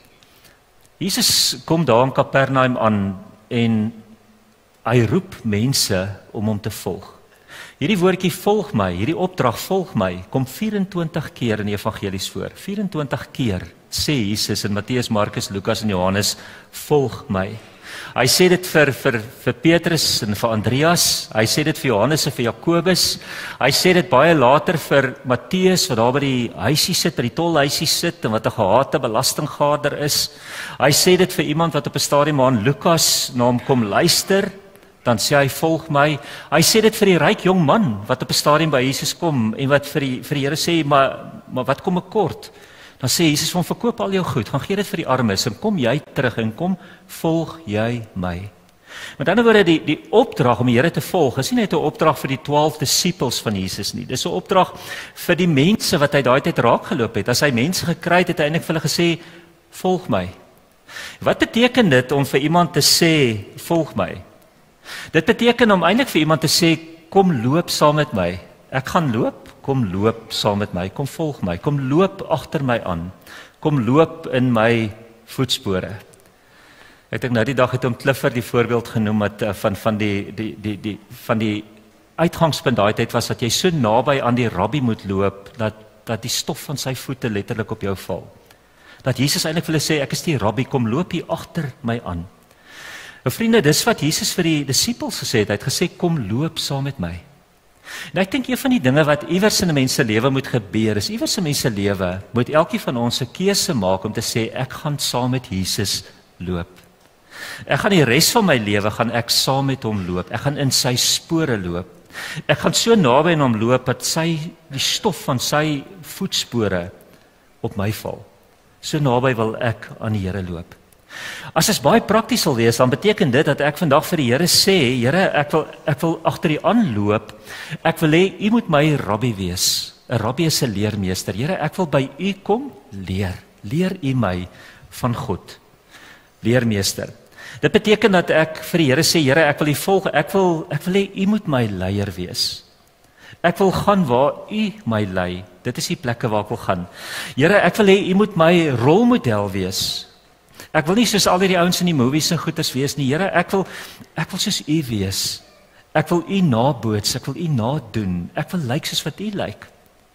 Jesus kom daar in Kapernaum aan en hy roep mense om hom te volg. Hierdie woordjie volg my, hierdie opdrag volg my, kom 24 keer in die evangelies voor. 24 keer sê Jesus in Matteus, Markus, Lukas en Johannes, volg my. Hy sê dit vir Petrus en vir Andreas, hy sê dit vir Johannes en vir Jakobus, hy sê dit baie later vir Matteus wat daar by die huisie sit, by die tolhuisie sit en wat 'n gehate belastinggader is. Hy sê dit vir iemand wat op 'n stadium aan Lukas na hom kom luister, dan sê hy volg my. Hy sê dit vir die ryk jong man wat op 'n stadium by Jesus kom en wat vir die Here sê, maar wat kom ek kort? Dan sê Jesus van verkoop al jou goed, gaan gee dit vir die armes en kom jy terug en kom volg jy my. Met ander woorde, die opdrag om die Here te volg is nie net 'n opdrag vir die 12 disippels van Jesus nie. Dis 'n opdrag vir die mense wat hy daai tyd raakgeloop het. As hy mense gekry het, het hy eintlik vir hulle gesê, volg my. Wat beteken dit om vir iemand te sê, volg my? Dit beteken om eintlik vir iemand te sê, kom loop saam met my. Ek gaan loop, kom loop saam met my, kom volg my, kom loop agter my aan. Kom loop in my voetspore. Ek dink nou die dag het hom Clifford die voorbeeld genoem het van die uitgangspunt daai tyd was dat jy so naby aan die rabbi moet loop dat die stof van sy voete letterlik op jou val. Dat Jesus eintlik vir hulle sê, ek is die rabbi, kom loop hier agter my aan. Nou vriende, dis wat Jesus vir die disippels gesê het. Hy het gesê, kom loop saam met my. En ek dink een van die dinge wat iewers in 'n mens se lewe moet gebeur, is iewers in 'n mens se lewe moet elkeen van ons 'n keuse maak om te sê, ek gaan saam met Jesus loop. Ek gaan die res van my lewe gaan ek saam met hom loop. Ek gaan in sy spore loop. Ek gaan so naby aan hom loop dat die stof van sy voetspore op my val. So naby wil ek aan die Here loop. As dit baie prakties sal wees, dan beteken dit dat ek vandag vir die Here sê, Here, ek wil agter U aanloop. Ek wil hê U moet my rabbi wees. 'n Rabbi is 'n leermeester. Here, ek wil by U kom leer. Leer U my van God. Leermeester. Dit beteken dat ek vir die Here sê, Here, ek wil U volg. Ek wil hê U moet my leier wees. Ek wil gaan waar U my lei. Dit is die plekke waar ek wil gaan. Here, ek wil hê U moet my rolmodel wees. Ek wil nie soos al die ouens in die movies en goeters wees nie. Here, ek wil soos U wees. Ek wil U naboots, ek wil U nadoen. Ek wil lyk soos wat U lyk.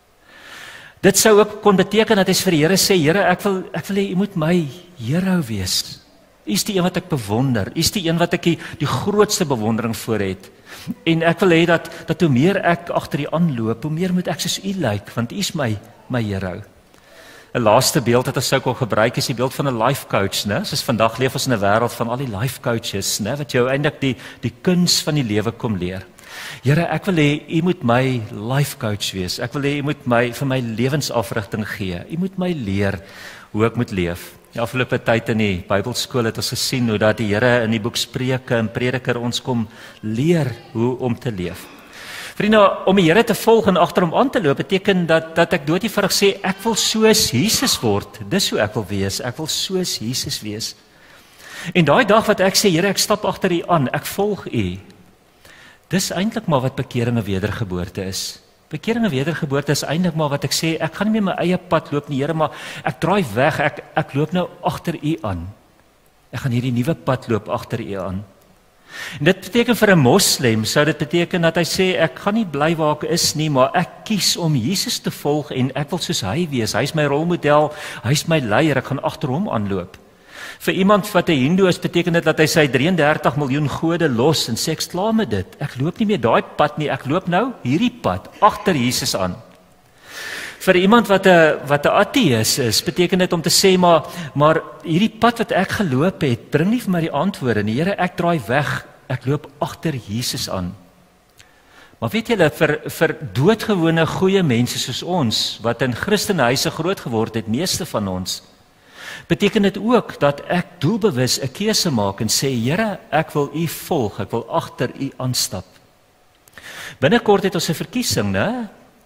Dit sou ook kon beteken dat hy vir die Here sê, Here, ek wil hê U moet my hero wees. U is die een wat ek bewonder. U is die een wat ek die grootste bewondering voor het. En ek wil hê dat hoe meer ek agter U aanloop, hoe meer moet ek soos U lyk, want U is my hero. 'n Laaste beeld wat ek sou gebruik is die beeld van 'n life coach, né? Soos vandag leef ons in 'n wêreld van al die life coaches, né, wat jou eintlik die kuns van die lewe kom leer. Here, ek wil hê U moet my life coach wees. Ek wil hê U moet vir my lewensafrigting gee. U moet my leer hoe ek moet leef. Die afgelope tyd in die Bybelskool het ons gesien hoe dat die Here in die boek Spreuke en Prediker ons kom leer hoe om te leef. Vriende, om die Here te volg en agter hom aan te loop beteken dat ek doodievarig sê ek wil soos Jesus word. Dis hoe ek wil wees. Ek wil soos Jesus wees. En daai dag wat ek sê, Here, ek stap agter U aan, ek volg U. Dis eintlik maar wat bekering en wedergeboorte is. Bekering en wedergeboorte is eintlik maar wat ek sê, ek gaan nie meer my eie pad loop nie, Here, maar ek draai weg, ek loop nou agter U aan. Ek gaan hierdie nuwe pad loop agter U aan. En dit beteken vir 'n moslem, sou dit beteken dat hy sê, ek gaan nie bly waar ek is nie, maar ek kies om Jesus te volg en ek wil soos hy wees. Hy is my rolmodel, hy is my leier, ek gaan agter hom aanloop. Vir iemand wat 'n Hindoe is, beteken dit dat hy sy 33 miljoen gode los en sê ek klaar met dit. Ek loop nie meer daai pad nie, ek loop nou hierdie pad agter Jesus aan. Vir iemand wat 'n ateïs is, beteken dit om te sê maar hierdie pad wat ek geloop het, bring nie vir my die antwoorde nie. Here, ek draai weg, ek loop agter Jesus aan. Maar weet julle, vir doodgewone goeie mense soos ons wat in Christenhuise groot geword het, meeste van ons, beteken dit ook dat ek doelbewus 'n keuse maak en sê, Here, ek wil U volg, ek wil agter U aanstap. Binnekort het ons 'n verkiesing, né?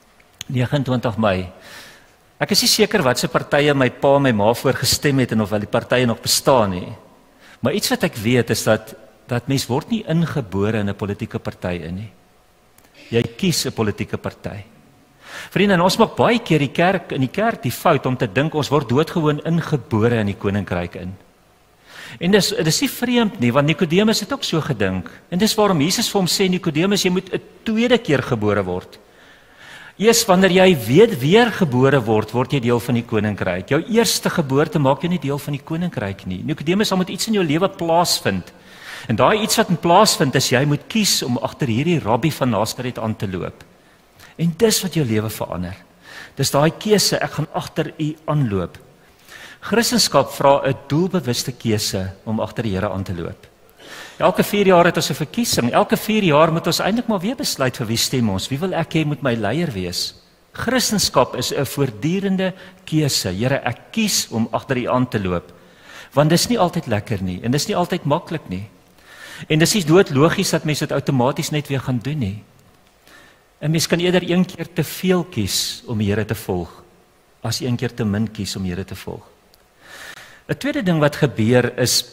29 Mei. Ek is nie seker wat se partye my pa en my ma voor gestem het en of wel die partye nog bestaan nie. Maar iets wat ek weet is dat mens word nie ingebore in 'n politieke party in nie. Jy kies 'n politieke party. Vriende, en ons maak baie keer in die kerk die fout om te dink ons word doodgewoon ingebore in die koninkryk in. En dis nie vreemd nie, want Nikodemus het ook so gedink. En dis waarom Jesus vir hom sê, Nikodemus, jy moet 'n tweede keer gebore word. Eers wanneer jy weer gebore word jy deel van die koninkryk. Jou eerste geboorte maak jou nie deel van die koninkryk nie. Nikodemus, daar moet iets in jou lewe plaasvind. En daai iets wat in plaasvind is, jy moet kies om agter hierdie rabbi van Nasaret aan te loop. En dis wat jou lewe verander. Dis daai keuse, ek gaan agter U aanloop. Christendom vra 'n doelbewuste keuse om agter die Here aan te loop. Elke 4 jaar het ons 'n verkiesing. Elke 4 jaar moet ons eintlik maar weer besluit vir wie stem ons. Wie wil ek hê moet my leier wees? Christendom is 'n voortdurende keuse. Here, ek kies om agter U aan te loop. Want dis nie altyd lekker nie en dis nie altyd maklik nie. En dis nie doodlogies dat mense dit outomaties net weer gaan doen nie. En mens kan eerder een keer te veel kies om die Here te volg as een keer te min kies om die Here te volg. 'n Tweede ding wat gebeur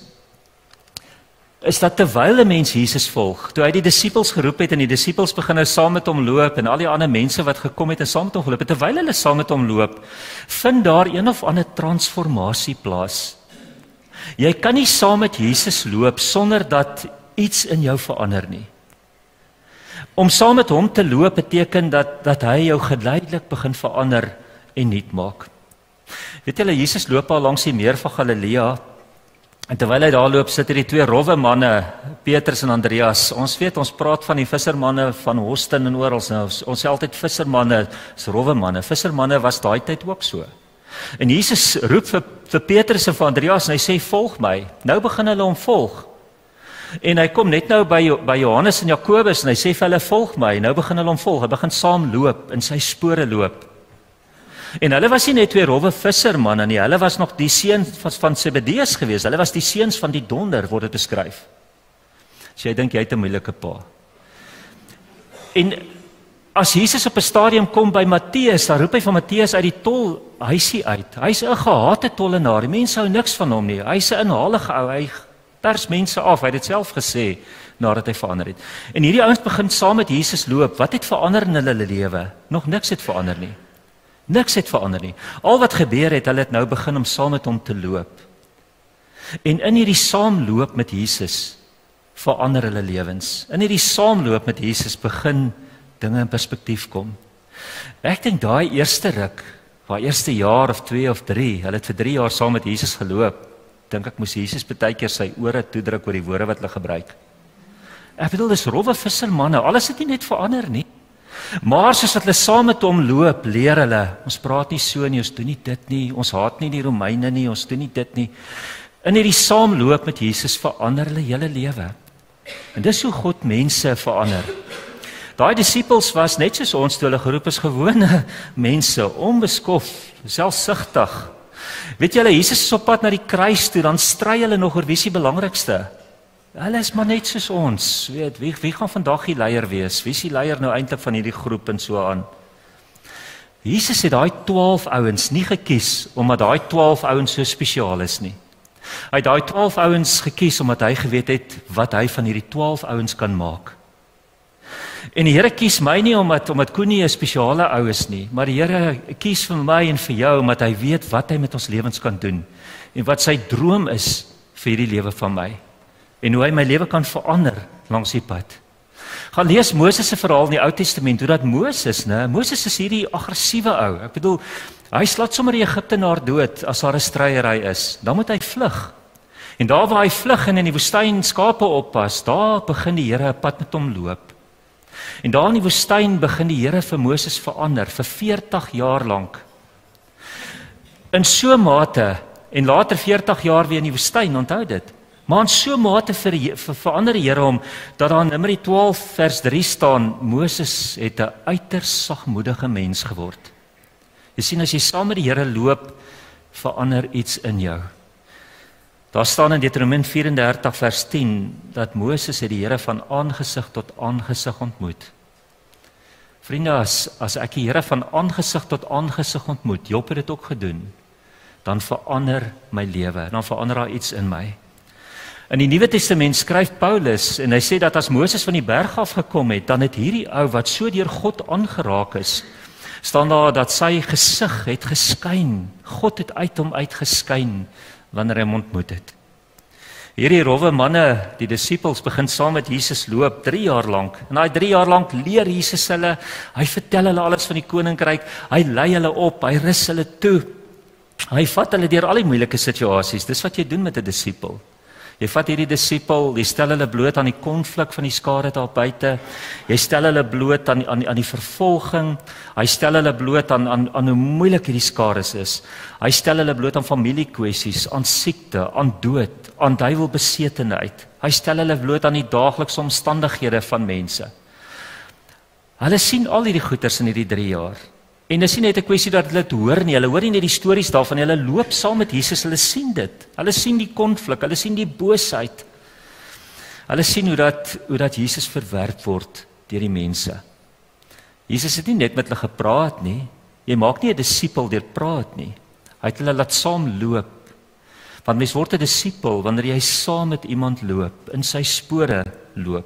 is dat terwyl 'n mens Jesus volg, toe hy die disippels geroep het en die disippels begin nou saam met hom loop en al die ander mense wat gekom het en saam met hom geloop het, terwyl hulle saam met hom loop, vind daar een of ander transformasie plaas. Jy kan nie saam met Jesus loop sonder dat iets in jou verander nie. Om saam met hom te loop beteken dat hy jou geleidelik begin verander en nuut maak. Weet julle, Jesus loop al langs die meer van Galilea en terwyl hy daar loop, sit die 2 rowwe manne, Petrus en Andreas. Ons weet, ons praat van die vissermanne van Houston en oral. Ons sê altyd vissermanne, is rowwe manne. Vissermanne was daai tyd ook so. En Jesus roep vir Petrus en vir Andreas en hy sê, volg my. Nou begin hulle hom volg. En hy kom net nou by Johannes en Jakobus en hy sê vir hulle, volg my. Nou begin hulle hom volg. Hy begin saam loop, in sy spore loop. En hulle was nie net 2 rowwe vissermanne nie, hulle was nog die seuns van Zebedeus gewees. Hulle was die seuns van die donder, word dit beskryf. As jy dink jy het 'n moeilike pa. En as Jesus op 'n stadium kom by Matteus, dan roep hy van Matteus uit die tolhuisie uit. Hy's 'n gehate tollenaar. Die mense hou niks van hom nie. Hy's 'n inhalige ou. Hy pers mense af. Hy het dit self gesê nadat hy verander het. En hierdie ouens begin saam met Jesus loop. Wat het verander in hulle lewe? Nog niks het verander nie. Niks het verander nie. Al wat gebeur het, hulle het nou begin om saam met hom te loop. En in hierdie saamloop met Jesus verander hulle lewens. In hierdie saamloop met Jesus begin dinge in perspektief kom. Ek dink daai eerste ruk, daai eerste jaar of 2 of 3, hulle het vir 3 jaar saam met Jesus geloop. dink ek moes Jesus baie keer sy ore toedruk oor die woorde wat hulle gebruik. Ek bedoel, dis rowwe vissermanne, alles het nie net verander nie. Maar soos wat hulle saam met hom loop, leer hulle, ons praat nie so nie, ons doen nie dit nie, ons haat nie die Romeine nie, ons doen nie dit nie. In hierdie saamloop met Jesus verander hulle hele lewe. En dis hoe God mense verander. Daai disippels was net soos ons toe hulle geroep is, gewone mense, onbeskof, selfsugtig. Weet julle, Jesus is op pad na die kruis toe, dan stry hulle nog oor wie is die belangrikste. Hulle is maar net soos ons, weet, wie gaan vandag die leier wees? Wie is die leier nou eintlik van hierdie groep en so aan? Jesus het daai 12 ouens nie gekies omdat daai 12 ouens so spesiaal is nie. Hy het daai 12 ouens gekies omdat hy geweet het wat hy van hierdie 12 ouens kan maak. En die Here kies my nie omdat Koenie 'n spesiale ou is nie, maar die Here kies vir my en vir jou omdat hy weet wat hy met ons lewens kan doen en wat sy droom is vir hierdie lewe van my en hoe hy my lewe kan verander langs die pad. Gaan lees Moses se verhaal in die Ou Testament, hoe dat Moses is hierdie aggressiewe ou. Ek bedoel, hy slaat sommer die Egiptenaar dood as daar 'n stryery is. Dan moet hy vlug. En daar waar hy vlug en in die woestyn skape oppas, daar begin die Here 'n pad met hom loop. En daar in die woestyn begin die Here vir Moses verander vir 40 jaar lank. In so mate en later 40 jaar weer in die woestyn, onthou dit. Maar in so mate verander die Here hom dat daar in Numeri 12 vers 3 staan, Moses het 'n uiters sagmoedige mens geword. Jy sien, as jy saam met die Here loop, verander iets in jou. Daar staan in Deuteronomium 34 vers 10 dat Moses het die Here van aangesig tot aangesig ontmoet. Vriende, as ek die Here van aangesig tot aangesig ontmoet, Job het dit ook gedoen, dan verander my lewe, dan verander daar iets in my. In die Nuwe Testament skryf Paulus en hy sê dat as Moses van die berg af gekom het, dan het hierdie ou wat so deur God aangeraak is, staan daar dat sy gesig het geskyn. God het uit hom uitgeskyn wanneer hy hom ontmoet het. Hierdie rowwe manne, die disippels, begin saam met Jesus loop 3 jaar lank. En daai 3 jaar lank leer Jesus hulle, hy vertel hulle alles van die koninkryk, hy lei hulle op, hy rus hulle toe. Hy vat hulle deur al die moeilike situasies. Dis wat jy doen met 'n disipel. Jy vat hierdie disipel, jy stel hulle bloot aan die konflik van die skare daar buite. Jy stel hulle bloot aan die vervolging. Hy stel hulle bloot aan hoe moeilik hierdie skare is. Hy stel hulle bloot aan familiekwessies, aan siekte, aan dood, aan duiwelbesetenheid. Hy stel hulle bloot aan die daaglikse omstandighede van mense. Hulle sien al hierdie goeters in hierdie 3 jaar. En dis nie net 'n kwessie dat hulle dit hoor nie, hulle hoor nie net die stories daarvan, hulle loop saam met Jesus, hulle sien dit. Hulle sien die konflik, hulle sien die boosheid. Hulle sien hoe dat Jesus verwerp word deur die mense. Jesus het nie net met hulle gepraat nie. Jy maak nie 'n disipel deur praat nie. Hy het hulle laat saam loop. Want mens word 'n disipel wanneer jy saam met iemand loop, in sy spore loop.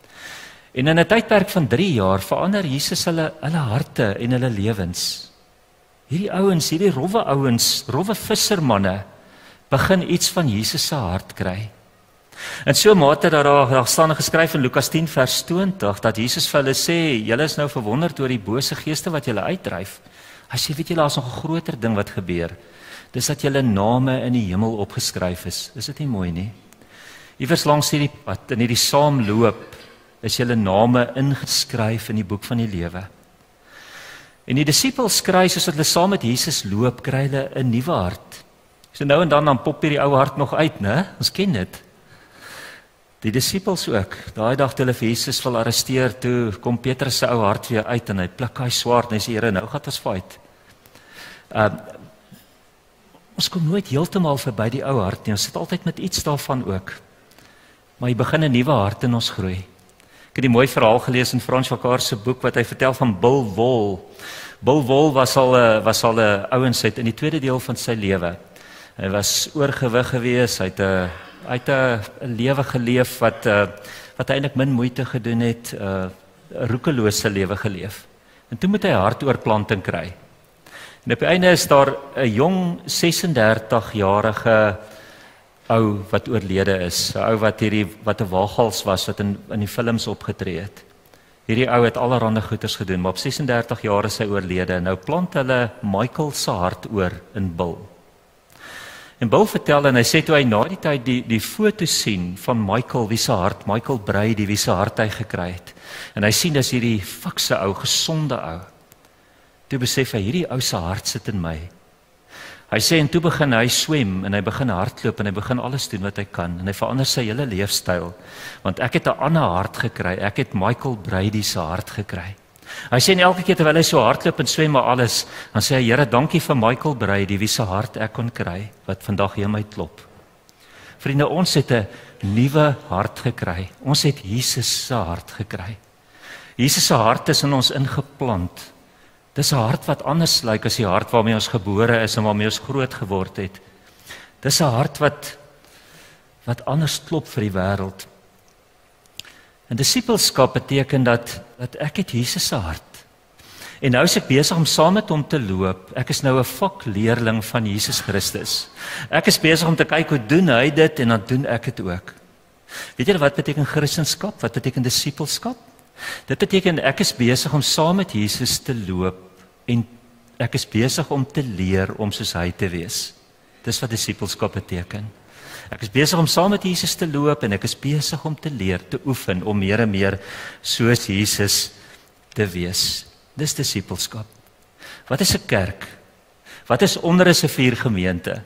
En in 'n tydperk van 3 jaar verander Jesus hulle harte en hulle lewens. Hierdie ouens, hierdie rowwe ouens, rowwe vissermanne, begin iets van Jesus se hart kry. En so mate dat daar staan geskryf in Lukas 10 vers 20 dat Jesus vir hulle sê, julle is nou verwonderd oor die bose geeste wat julle uitdryf. Hy sê, weet julle, daar is nog 'n groter ding wat gebeur. Dis dat julle name in die hemel opgeskryf is. Is dit nie mooi nie? Iewers langs hierdie pad, in hierdie saamloop, is julle name ingeskryf in die boek van die lewe. En die disippels kry, soos hulle saam met Jesus loop, kry hulle 'n nuwe hart. So nou en dan pop hierdie ou hart nog uit, né? Ons ken dit. Die disippels ook. Daai dag toe hulle vir Jesus wil arresteer, toe kom Petrus se ou hart weer uit en hy pluk hy swaard en hy sê, Here, nou gaan ons fight. Ons kom nooit heeltemal verby die ou hart nie. Ons sit altyd met iets daarvan ook. Maar jy begin 'n nuwe hart in ons groei. Ek het 'n mooi verhaal gelees in Frans Vakar se boek wat hy vertel van Bill Wall. Bill Wall was al 'n ouens uit in die tweede deel van sy lewe. Hy was oorgewig gewees, hy het 'n lewe geleef wat eintlik min moeite gedoen het, 'n roekelose lewe geleef. En toe moet hy hartoortplanting kry. En op die einde is daar 'n jong 36-jarige ou wat oorlede is, 'n ou wat 'n waaghals was wat in die films opgetree het. Hierdie ou het allerlei goeders gedoen, maar op 36 jaar is hy oorlede. Nou plant hulle Michael se hart oor in Bill. En Bill vertel, en hy sê toe hy na die tyd die foto sien van Michael, wie se hart, Michael Brady, wie se hart hy gekry het. En hy sien dis hierdie fikse ou, gesonde ou. Toe besef hy, hierdie ou se hart sit in my. Hy sê, en toe begin hy swem, en hy begin hardloop, en hy begin alles doen wat hy kan, en hy verander sy hele leefstyl, want ek het 'n ander hart gekry, ek het Michael Brady se hart gekry. Hy sê, en elke keer terwyl hy so hardloop en swem maar alles, dan sê hy, Here, dankie vir Michael Brady, wie se hart ek kon kry, wat vandag hier my klop. Vriende, ons het 'n nuwe hart gekry, ons het Jesus se hart gekry. Jesus se hart is in ons ingeplant. Dis 'n hart wat anders lyk as die hart waarmee ons gebore is en waarmee ons groot geword het. Dis 'n hart wat anders klop vir die wêreld. En disippelskap beteken dat ek het Jesus se hart. En nou is ek besig om saam met hom te loop. Ek is nou 'n vakleerling van Jesus Christus. Ek is besig om te kyk hoe doen hy dit en dan doen ek dit ook. Weet julle wat beteken Christendom? Wat beteken disippelskap? Dit beteken ek is besig om saam met Jesus te loop en ek is besig om te leer om soos hy te wees. Dis wat disippelskap beteken. Ek is besig om saam met Jesus te loop en ek is besig om te leer, te oefen om meer en meer soos Jesus te wees. Dis disippelskap. Wat is 'n kerk? Wat is onder 'n viergemeente?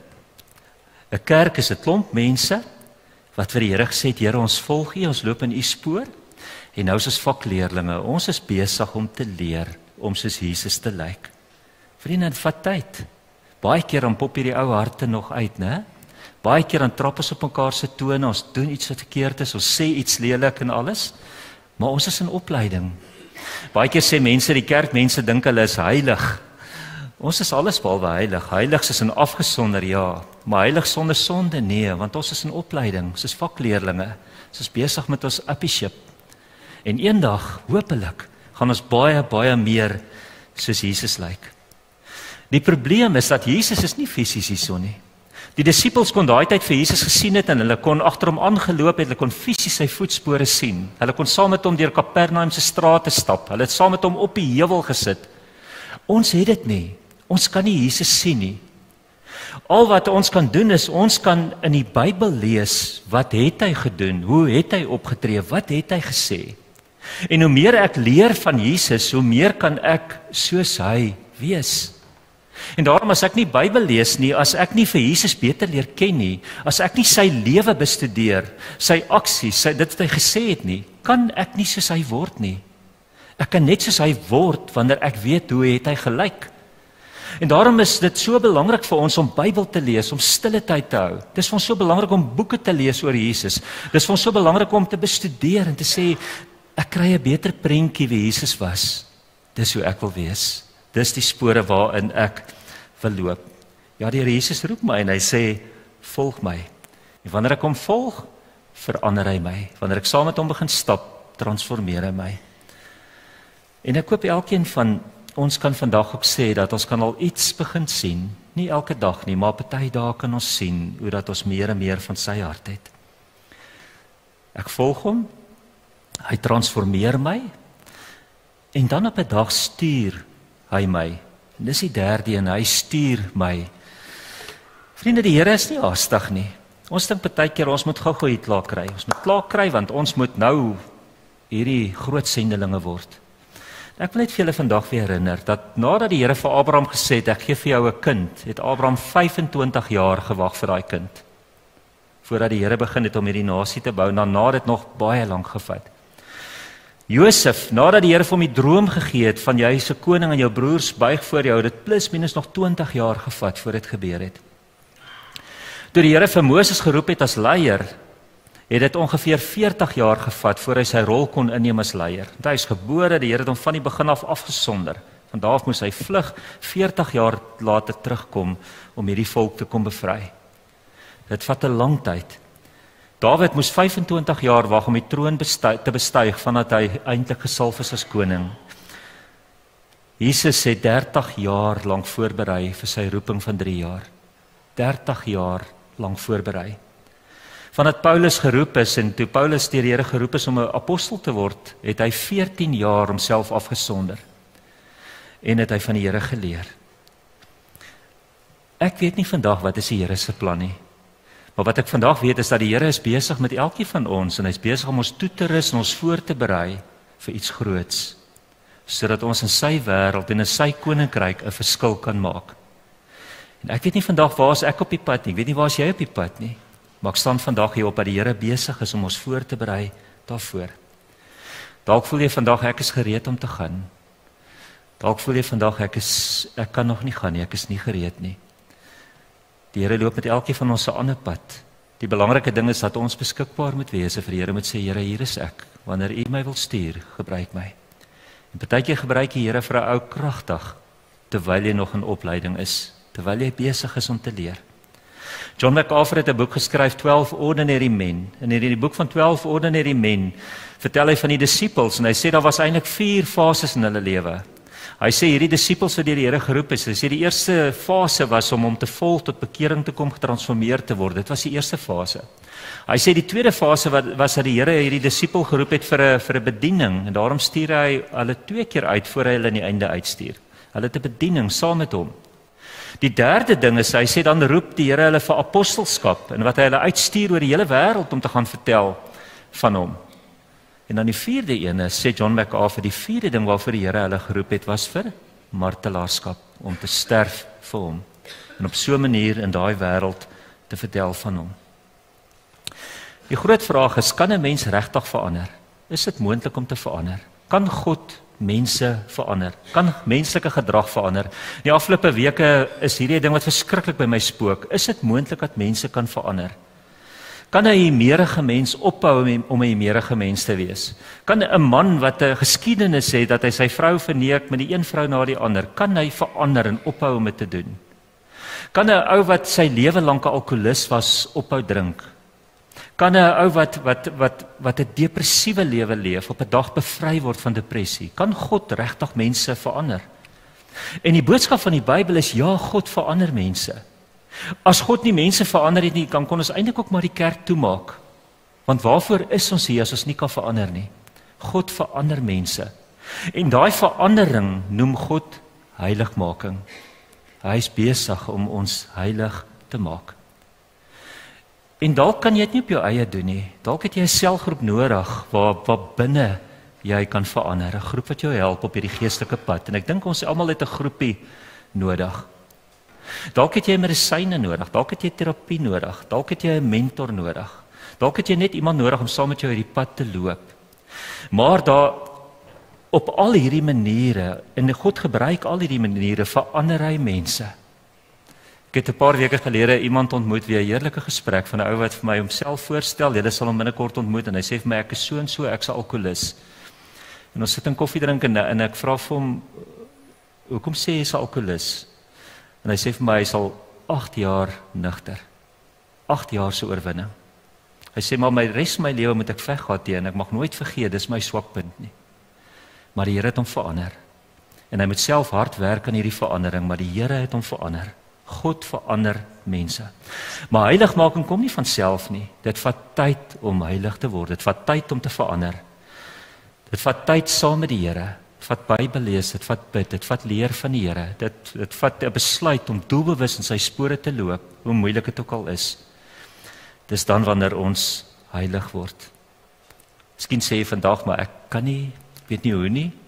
'n Kerk is 'n klomp mense wat vir die Here gesê het, Here, ons volg U, ons loop in U spoor. En nou is ons vakleerlinge, ons is besig om te leer om soos Jesus te lyk. Vriende, dit vat tyd. Baie keer dan pop hierdie ou harte nog uit, né? Baie keer dan trap ons op mekaar se tone, ons doen iets wat verkeerd is, ons sê iets lelik en alles, maar ons is in opleiding. Baie keer sê mense, die kerkmense dink hulle is heilig. Ons is alles behalwe heilig. Heiligs is in afgesonder, ja, maar heilig sonder sonde, nee, want ons is in opleiding, ons is vakleerlinge, ons is besig met ons apprenticeship. En eendag, hopelik, gaan ons baie meer soos Jesus lyk. Die probleem is dat Jesus is nie fisies hierso nie. Die disippels kon daai tyd vir Jesus gesien het en hulle kon agter hom aangeloop het, hulle kon fisies sy voetspore sien. Hulle kon saam met hom deur Kapernaum se strate stap. Hulle het saam met hom op die heuwel gesit. Ons het dit nie. Ons kan nie Jesus sien nie. Al wat ons kan doen is, ons kan in die Bybel lees, wat het hy gedoen, hoe het hy opgetree, wat het hy gesê. En hoe meer ek leer van Jesus, hoe meer kan ek soos hy wees. En daarom as ek nie Bybel lees nie, as ek nie vir Jesus beter leer ken nie, as ek nie sy lewe bestudeer, sy aksies, dit wat hy gesê het nie, kan ek nie soos hy word nie. Ek kan net soos hy word wanneer ek weet hoe het hy gelyk. En daarom is dit so belangrik vir ons om Bybel te lees, om stille tyd te hou. Dit is vir ons so belangrik om boeke te lees oor Jesus. Dit is vir ons so belangrik om te bestudeer en te sê, ek kry 'n beter prentjie wie Jesus was. Dis hoe ek wil wees. Dis die spore waarin ek wil loop. Ja, die Here Jesus roep my en hy sê, volg my. En wanneer ek hom volg, verander hy my. Wanneer ek saam met hom begin stap, transformeer hy my. En ek hoop elkeen van ons kan vandag ook sê dat ons kan al iets begin sien. Nie elke dag nie, maar party dae kan ons sien hoe dat ons meer en meer van sy hart het. Ek volg hom. Hy transformeer my en dan op 'n dag stuur hy my. En dis die derde een, hy stuur my. Vriende, die Here is nie haastig nie. Ons dink baie keer ons moet gou-gou iets klaar kry. Ons moet klaar kry want ons moet nou hierdie groot sendelinge word. Ek wil net vir julle vandag weer herinner dat nadat die Here vir Abraham gesê het, ek gee vir jou 'n kind, het Abraham 25 jaar gewag vir daai kind. Voordat die Here begin het om hierdie nasie te bou, dan na dit nog baie lank gevat. Josef, nadat die Here vir hom die droom gegee het van jy is 'n koning en jou broers buig voor jou, dit plus minus nog 20 jaar gevat voor dit gebeur het. Toe die Here vir Moses geroep het as leier, het dit ongeveer 40 jaar gevat voor hy sy rol kon inneem as leier. Want hy is gebore, die Here het hom van die begin af afgesonder. Van daar af moes hy vlug, 40 jaar later terugkom om hierdie volk te kom bevry. Dit vat 'n lang tyd. Dawid moes 25 jaar wag om die troon te bestyg vandat hy eintlik gesalf is as koning. Jesus het 30 jaar lank voorberei vir sy roeping van 3 jaar. 30 jaar lank voorberei. Vandat Paulus geroep is en toe Paulus deur die Here geroep is om 'n apostel te word, het hy 14 jaar homself afgesonder en het hy van die Here geleer. Ek weet nie vandag wat is die Here se plan nie. Maar wat ek vandag weet is dat die Here is besig met elkeen van ons en hy's besig om ons toe te rus en ons voor te berei vir iets groots, sodat ons in sy wêreld en in sy koninkryk 'n verskil kan maak. En ek weet nie vandag waar is ek op die pad nie, ek weet nie waar is jy op die pad nie, maar ek staan vandag hier op dat die Here besig is om ons voor te berei daarvoor. Dalk voel jy vandag ek is gereed om te gaan. Dalk voel jy vandag ek kan nog nie gaan nie, ek is nie gereed nie. Die Here loop met elkeen van ons 'n ander pad. Die belangrike ding is dat ons beskikbaar moet wees vir die Here moet sê, Here, hier is ek. Wanneer U my wil stuur, gebruik my. En partykeer gebruik die Here vir 'n ou kragtig terwyl jy nog in opleiding is, terwyl jy besig is om te leer. John MacArthur het 'n boek geskryf, 12 Ordinary Men. En in die boek van 12 Ordinary Men vertel hy van die disippels en hy sê daar was eintlik 4 fases in hulle lewe. Hy sê hierdie disippels wat deur die Here geroep is, hy sê die eerste fase was om hom te volg tot bekering te kom, getransformeer te word. Dit was die eerste fase. Hy sê die tweede fase was dat die Here hierdie disipel geroep het vir 'n bediening en daarom stuur hy hulle 2 keer uit voor hy hulle aan die einde uitstuur. Hulle het 'n bediening saam met hom. Die derde ding is hy sê dan roep die Here hulle vir apostelskap en wat hy hulle uitstuur oor die hele wêreld om te gaan vertel van hom. En dan die vierde ene, sê John MacArthur, die vierde ding waarvoor die Here hulle geroep het was vir martelaarskap, om te sterf vir hom en op so 'n manier in daai wêreld te vertel van hom. Die groot vraag is, kan 'n mens regtig verander? Is dit moontlik om te verander? Kan God mense verander? Kan menslike gedrag verander? Die afgelope weke is hierdie ding wat verskriklik by my spook. Is dit moontlik dat mense kan verander? Kan 'n heimerige mens ophou om 'n heimerige mens te wees? Kan 'n man wat 'n geskiedenis het dat hy sy vrou verneek met die een vrou na die ander, kan hy verander en ophou om dit te doen? Kan 'n ou wat sy lewe lank 'n alkoholist was, ophou drink? Kan 'n ou wat 'n depressiewe lewe leef, op 'n dag bevry word van depressie? Kan God regtig mense verander? En die boodskap van die Bybel is ja, God verander mense. As God nie mense verander het nie, kan ons eintlik ook maar die kerk toemaak. Want waarvoor is ons hier as ons nie kan verander nie? God verander mense. En daai verandering noem God heiligmaking. Hy is besig om ons heilig te maak. En dalk kan jy dit nie op jou eie doen nie. Dalk het jy 'n selgroep nodig waar binne jy kan verander. 'n Groep wat jou help op hierdie geestelike pad. En ek dink ons almal het 'n groepie nodig. Dalk het jy medisyne nodig, dalk het jy terapie nodig, dalk het jy 'n mentor nodig. Dalk het jy net iemand nodig om saam met jou hierdie pad te loop. Maar daar op al hierdie maniere, en God gebruik al hierdie maniere, verander hy mense. Ek het 'n paar weke gelede iemand ontmoet, weer 'n heerlike gesprek van 'n ou wat vir my homself voorstel. Julle sal hom binnekort ontmoet en hy sê vir my ek is so en so, ek's 'n alkoholist. En ons sit in koffie drink en ek vra vir hom, hoekom sê jy is 'n alkoholist? En hy sê vir my hy sal 8 jaar nugter. 8 jaar se oorwinning. Hy sê maar my res van my lewe moet ek veg teen, ek mag nooit vergeet, dis my swakpunt nie. Maar die Here het hom verander. En hy moet self hard werk aan hierdie verandering, maar die Here het hom verander. God verander mense. Maar heiligmaking kom nie van self nie. Dit vat tyd om heilig te word. Dit vat tyd om te verander. Dit vat tyd saam met die Here. Dit vat Bybel lees, dit vat bid, dit vat leer van die Here. Dit vat 'n besluit om doelbewus in sy spore te loop, hoe moeilik dit ook al is. Dis dan wanneer ons heilig word. Miskien sê jy vandag, maar ek kan nie, weet nie hoe nie.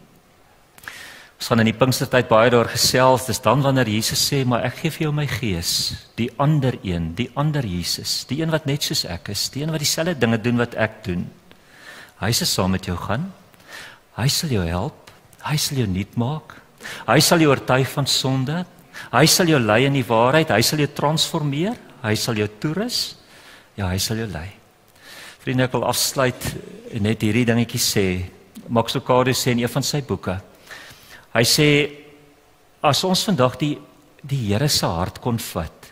Ons gaan in die Pinkstertyd baie daar gesels, dis dan wanneer Jesus sê, maar ek gee vir jou my gees, die ander een, die ander Jesus, die een wat net soos ek is, die een wat dieselfde dinge doen wat ek doen. Hy sal saam met jou gaan, hy sal jou help, hy sal jou nuut maak, hy sal jou oortuig van sonde, hy sal jou lei in die waarheid, hy sal jou transformeer, hy sal jou toerus, ja, hy sal jou lei. Vriende, ek wil afsluit en net hierdie dingetjie sê. Max Lucado sê in een van sy boeke. Hy sê as ons vandag die Here se hart kon vat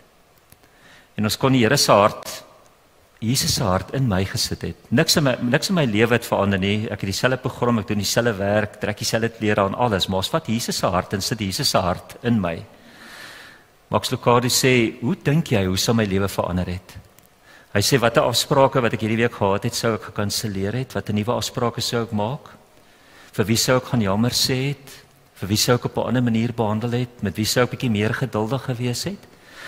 en ons kon die Here se hart, Jesus se hart in my gesit het. Niks in my lewe het verander nie. Ek het dieselfde program, ek doen dieselfde werk, trek dieselfde klere aan, alles, maar ons vat Jesus se hart en sit Jesus se hart in my. Max Lucado sê, hoe dink jy hoe sou my lewe verander het? Hy sê watter afsprake wat ek hierdie week gehad het, sou ek gekanselleer het, watter nuwe afsprake sou ek maak? Vir wie sou ek gaan jammer sê het? Vir wie sou ek op 'n ander manier behandel het? Met wie sou ek bietjie meer geduldig gewees het?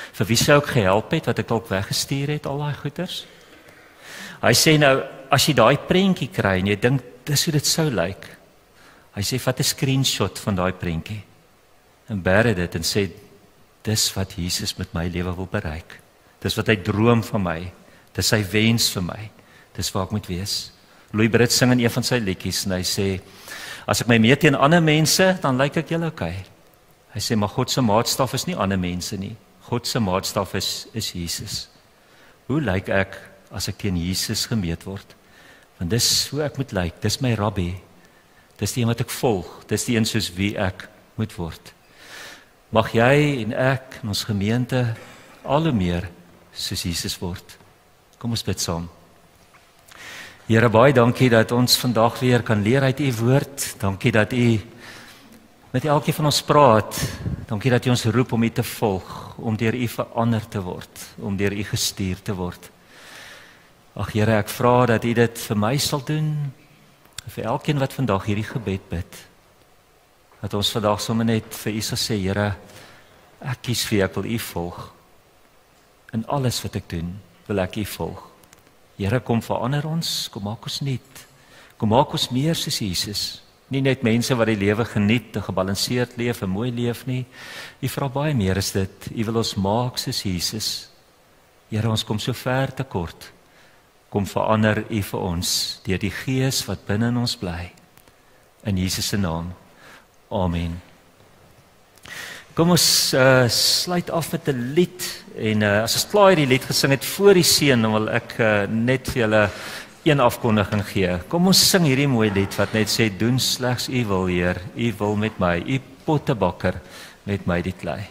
vir wie sy ook gehelp het, wat ek dalk weggestuur het, al daai goeders. Hy sê nou, as jy daai prentjie kry en jy dink dis hoe dit sou lyk. Hy sê vat 'n screenshot van daai prentjie en bære dit en sê dis wat Jesus met my lewe wil bereik. Dis wat hy droom van my. Dis sy wens vir my. Dis waar ek moet wees. Louis Britt sing in een van sy liedjies en hy sê as ek my meet teen ander mense, dan lyk ek julle okay. Hy sê maar God se maatstaf is nie ander mense nie. God se maatstaf is Jesus. Hoe lyk ek as ek teen Jesus gemeet word? Want dis hoe ek moet lyk. Dis my rabbi. Dis die een wat ek volg. Dis die een soos wie ek moet word. Mag jy en ek en ons gemeente al hoe meer soos Jesus word. Kom ons bid saam. Here, baie dankie dat ons vandag weer kan leer uit u woord. Dankie dat u met elkeen van ons praat. Dankie dat u ons roep om u te volg, om deur u verander te word, om deur u gestuur te word. Ag Here, ek vra dat u dit vir my sal doen, vir elkeen wat vandag hierdie gebed bid. Dat ons vandag sommer net vir u sal sê, Here, ek kies vir u, ek wil u volg. In alles wat ek doen, wil ek u volg. Here, kom verander ons, kom maak ons nuut. Kom maak ons meer soos Jesus. Nie net mense wat die lewe geniet, 'n gebalanseerd leef, 'n mooi leef nie. U vra baie meer as dit. U wil ons maak soos Jesus. Here, ons kom so ver tekort. Kom verander u vir ons deur die Gees wat binne in ons bly. In Jesus se naam. Amen. Kom ons sluit af met 'n lied en as ons klaar hierdie lied gesing het voor die seën, dan wil ek net vir julle een afkondiging gee. Kom ons sing hierdie mooi lied wat net sê, doen slegs u wil, Heer, u wil met my, u pottebakker met my die klei.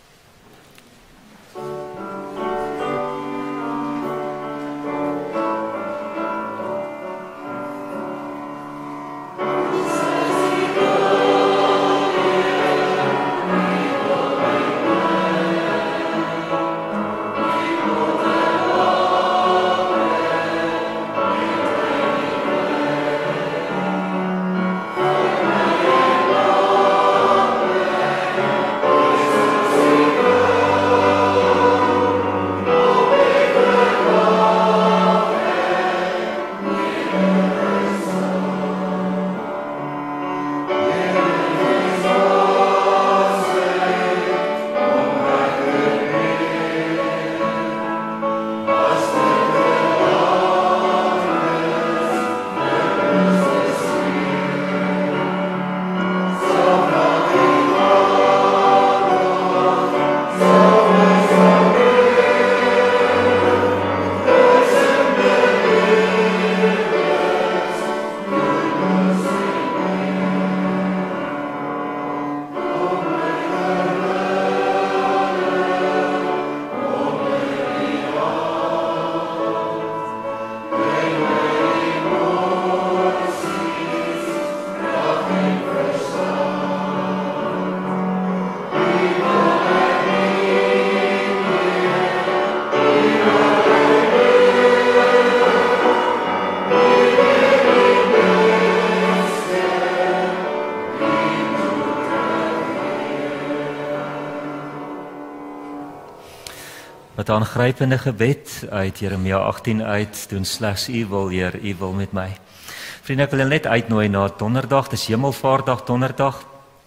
Wat aangrypende gebed uit Jeremia 18 uit, doen slegs u wil, Heer, u wil met my. Vriende, ek wil julle net uitnooi na donderdag, dis Hemelvaartdag donderdag.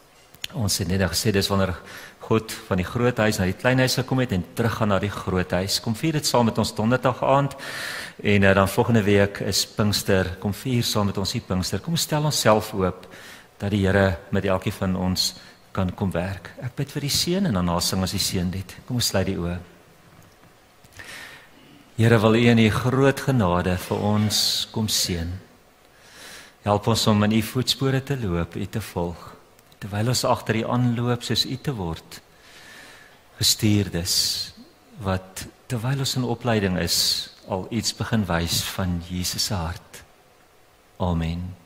Ons het net gesê dis wanneer God van die groot huis na die klein huis gekom het en teruggaan na die groot huis. Kom vier dit saam met ons donderdag aand en dan volgende week is Pinkster. Kom vier saam met ons die Pinkster. Kom stel onsself oop dat die Here met elkeen van ons kan kom werk. Ek bid vir die seën en daarna sing ons die seënlied. Kom ons sluit die oë. Here, wil u in u groot genade vir ons kom seën. Help ons om in u voetspore te loop, u te volg, terwyl ons agter u aanloop soos u te word. Gestuurdes wat terwyl ons in opleiding is, al iets begin wys van Jesus se hart. Amen.